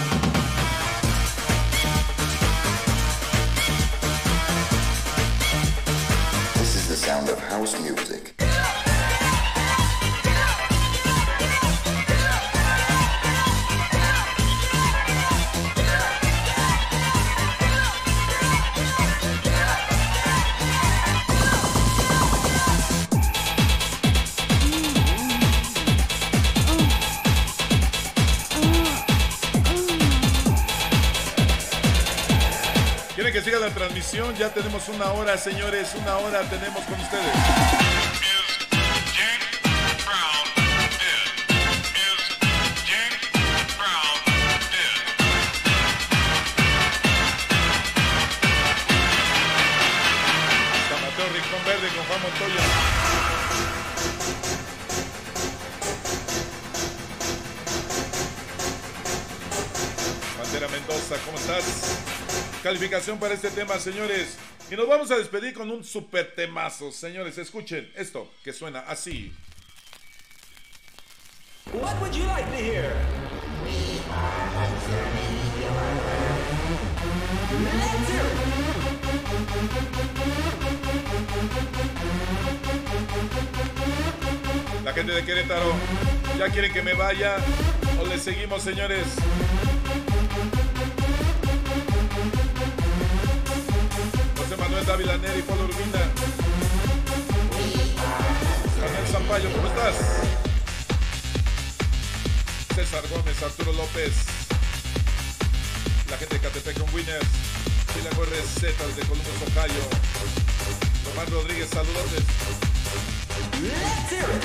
This is the sound of house music. ¿Quieren que siga la transmisión? Ya tenemos una hora, señores, una hora tenemos con ustedes. Mateo Rincón Verde con Juan Montoya. Pantera Mendoza, ¿cómo estás? Calificación para este tema, señores. Y nos vamos a despedir con un super temazo, señores. Escuchen esto que suena así. What would you like to hear? Let's hear it. La gente de Querétaro, ¿ya quieren que me vaya o le seguimos, señores? José Manuel Dávila Neri, Polo Urbina. Manuel Zampayo, ¿cómo estás? César Gómez, Arturo López. La gente de Catepec con Winners. Chilango R Z desde Columbus, Ohio. Román Rodríguez, saludos. Let's hear it.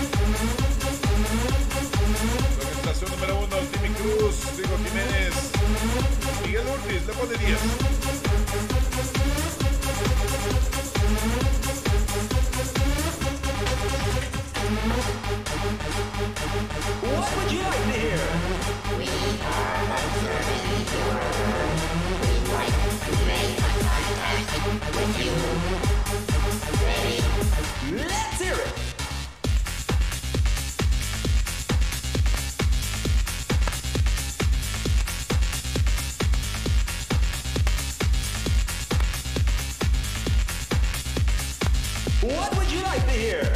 Organización número uno, Timmy Cruz, Rigo Jiménez. pone diez. What would you like to hear? Let's hear it. What would you like to hear?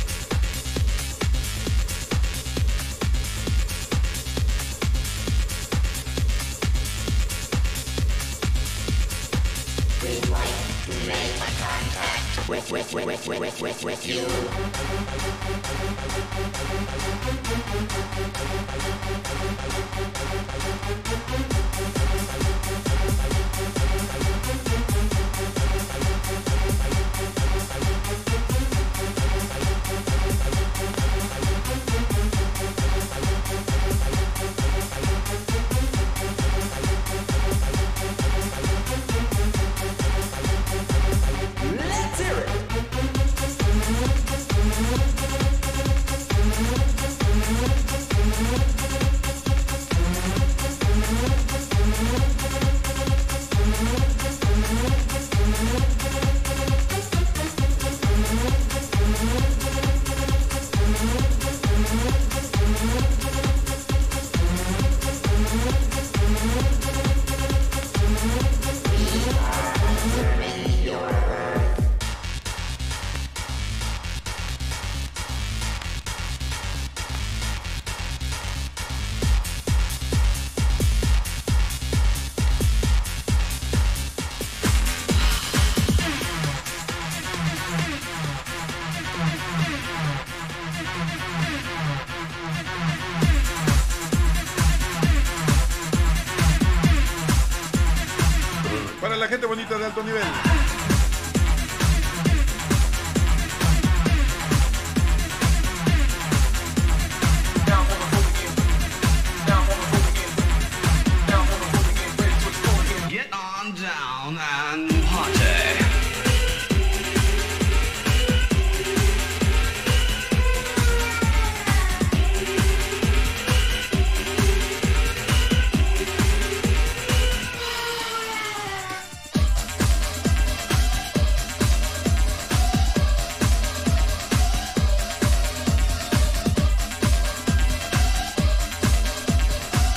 With, with, with, with, with, with, with you. Let's hear it. Para la gente bonita de alto nivel. Get on down and party.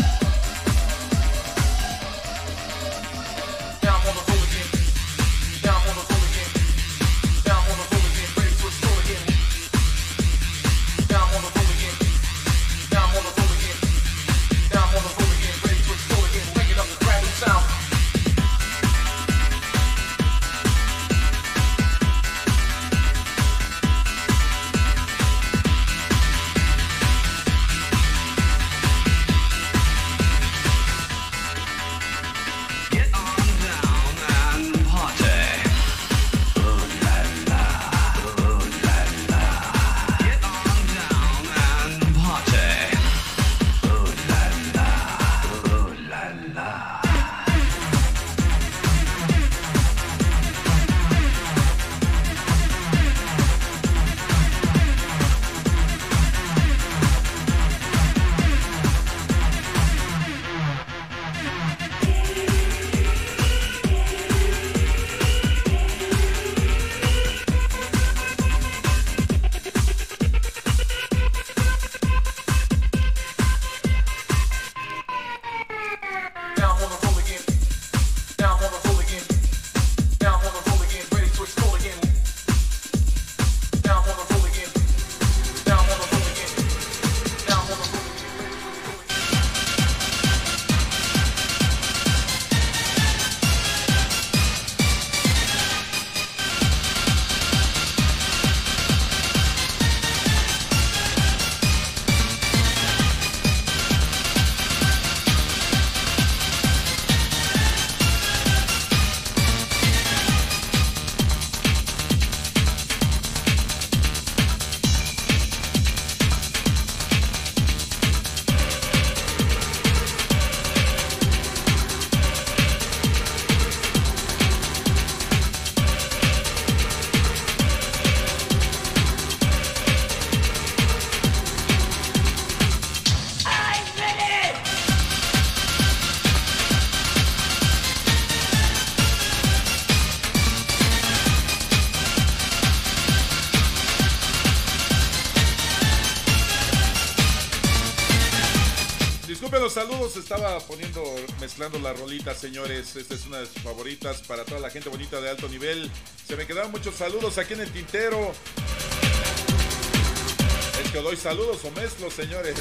Down on the floor again. los saludos, estaba poniendo, mezclando la rolita, señores. Esta es una de sus favoritas para toda la gente bonita de alto nivel. Se me quedaron muchos saludos aquí en el tintero. Es que doy saludos o mezclo, señores.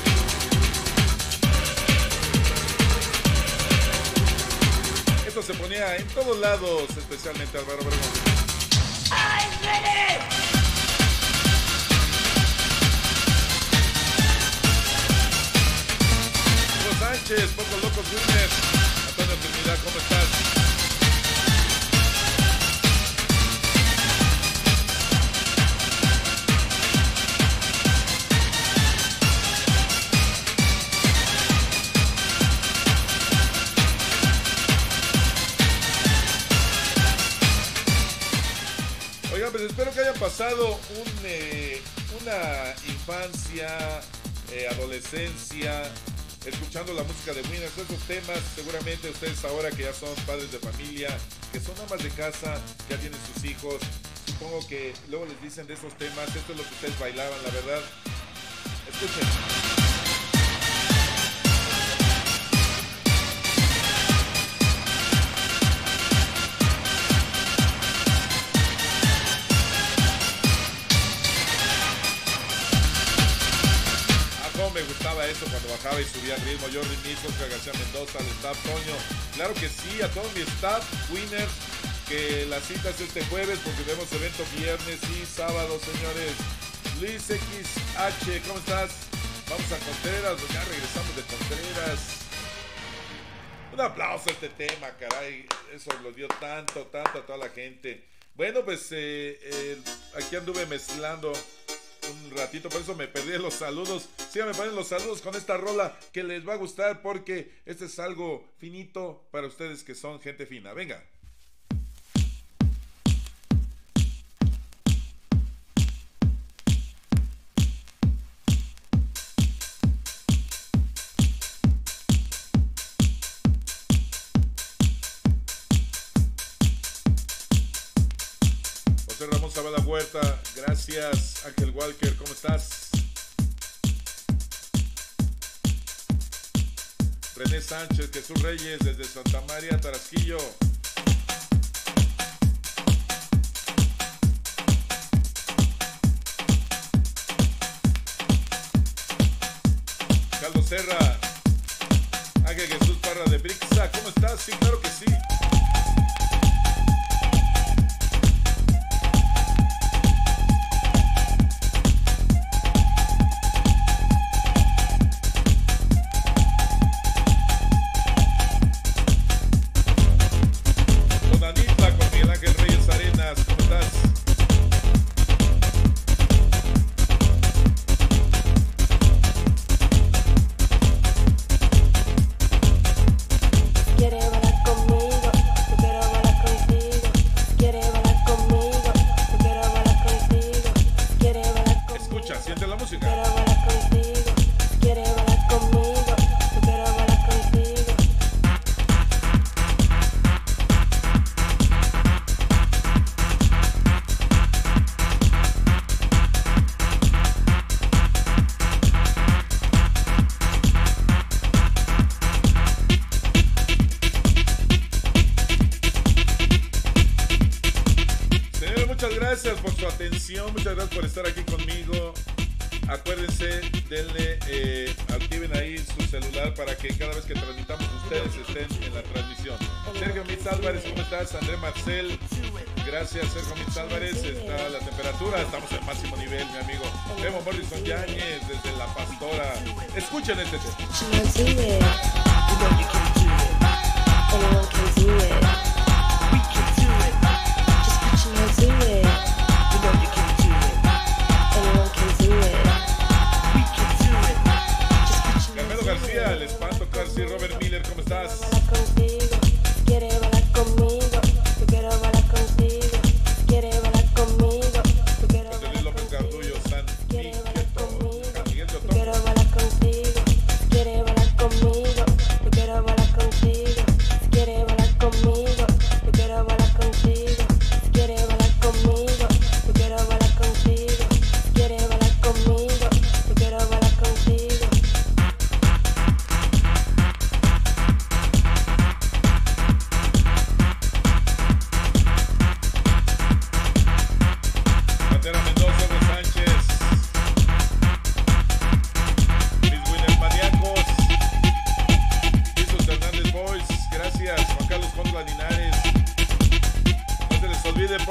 Esto se ponía en todos lados, especialmente Álvaro Obregón. ¡Ay, ready! Sánchez, Poco Locos Winners. Antonio Trinidad, ¿cómo estás? Oigan, pues espero que hayan pasado un, eh, una infancia, eh, adolescencia, escuchando la música de Winners. Esos temas, seguramente ustedes ahora que ya son padres de familia, que son amas de casa, que ya tienen sus hijos, supongo que luego les dicen de esos temas, esto es lo que ustedes bailaban, la verdad. Escuchen. Me gustaba eso cuando bajaba y subía el ritmo. Jordi Nico, Oscar García Mendoza, al staff Toño. Claro que sí, a todo mi staff, Winners, que la cita es este jueves porque tenemos evento viernes y sábado, señores. Luis X H, ¿cómo estás? Vamos a Contreras, ya regresamos de Contreras. Un aplauso a este tema, caray. Eso lo dio tanto, tanto a toda la gente. Bueno, pues eh, eh, aquí anduve mezclando un ratito, por eso me perdí los saludos. Síganme poniendo los saludos con esta rola que les va a gustar porque este es algo finito para ustedes que son gente fina. Venga. José Ramón Zavala Huerta, gracias. Ángel Walker, ¿cómo estás? René Sánchez, Jesús Reyes, desde Santa María, Tarasquillo. Carlos Serra, Ángel Jesús Parra de Brixa, ¿cómo estás? Sí, claro que sí. Muchas gracias por estar aquí conmigo. Acuérdense, denle, eh, activen ahí su celular para que cada vez que transmitamos ustedes estén en la transmisión. Sergio Mitz Álvarez, ¿cómo estás? André Marcel, gracias Sergio Mitz Álvarez. Está la temperatura, estamos en máximo nivel, mi amigo. Memo Morrison Yáñez desde La Pastora. Escuchen este tema. Carmelo García, el espanto, Carcy, Robert Miller, ¿cómo estás? Quiere bailar conmigo, yo quiero bailar contigo. Quiere bailar conmigo, yo quiero José Luis López Gardullo, San Miguel, San Miguel de Otón. quiero bailar contigo. Quiere bailar conmigo, yo quiero bailar contigo. Quiere bailar conmigo,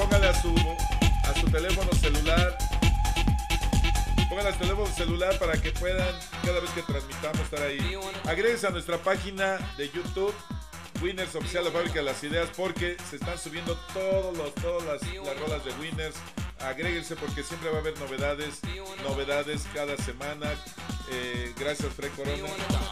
póngale a su, a su teléfono celular. Pónganle a su teléfono celular para que puedan, cada vez que transmitamos, estar ahí. Agréguense a nuestra página de YouTube, Winners Oficial, la Fábrica de las Ideas, porque se están subiendo todos los, todas las, las rolas de Winners. Agréguense porque siempre va a haber novedades, novedades cada semana. Eh, gracias, Fred Corona.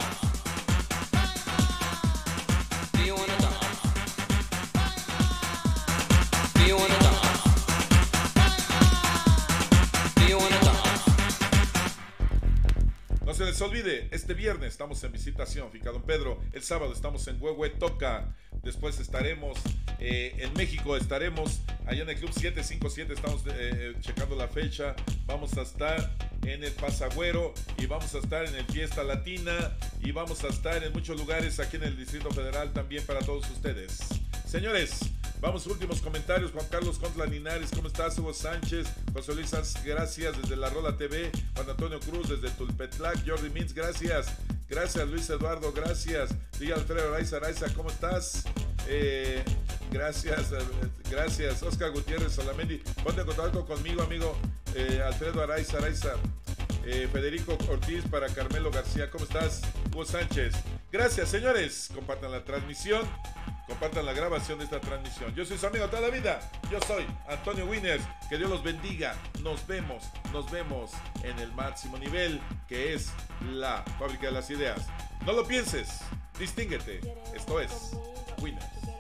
No se les olvide, este viernes estamos en Visitación, Finca Don Pedro. El sábado estamos en Huehue Toca. Después estaremos eh, en México, estaremos allá en el Club siete cinco siete, estamos eh, checando la fecha. Vamos a estar en el Pasagüero y vamos a estar en el Fiesta Latina y vamos a estar en muchos lugares aquí en el Distrito Federal también para todos ustedes. Señores, vamos a últimos comentarios. Juan Carlos Contla Linares, ¿cómo estás? Hugo Sánchez, José Luis Sanz, gracias desde La Rola T V. Juan Antonio Cruz desde Tulpetlac. Jordi Mintz, gracias. Gracias Luis Eduardo, gracias. Diga Alfredo Araiza, Araiza, ¿cómo estás? Eh, gracias, gracias. Oscar Gutiérrez Solamendi, ponte en contacto conmigo, amigo. Eh, Alfredo Araiza, Araiza. Eh, Federico Ortiz para Carmelo García, ¿cómo estás? Hugo Sánchez, gracias, señores. Compartan la transmisión, compartan la grabación de esta transmisión. Yo soy su amigo toda la vida, yo soy Antonio Winners. Que Dios los bendiga. Nos vemos, nos vemos en el máximo nivel, que es la Fábrica de las Ideas. No lo pienses, distínguete. Esto es Winners.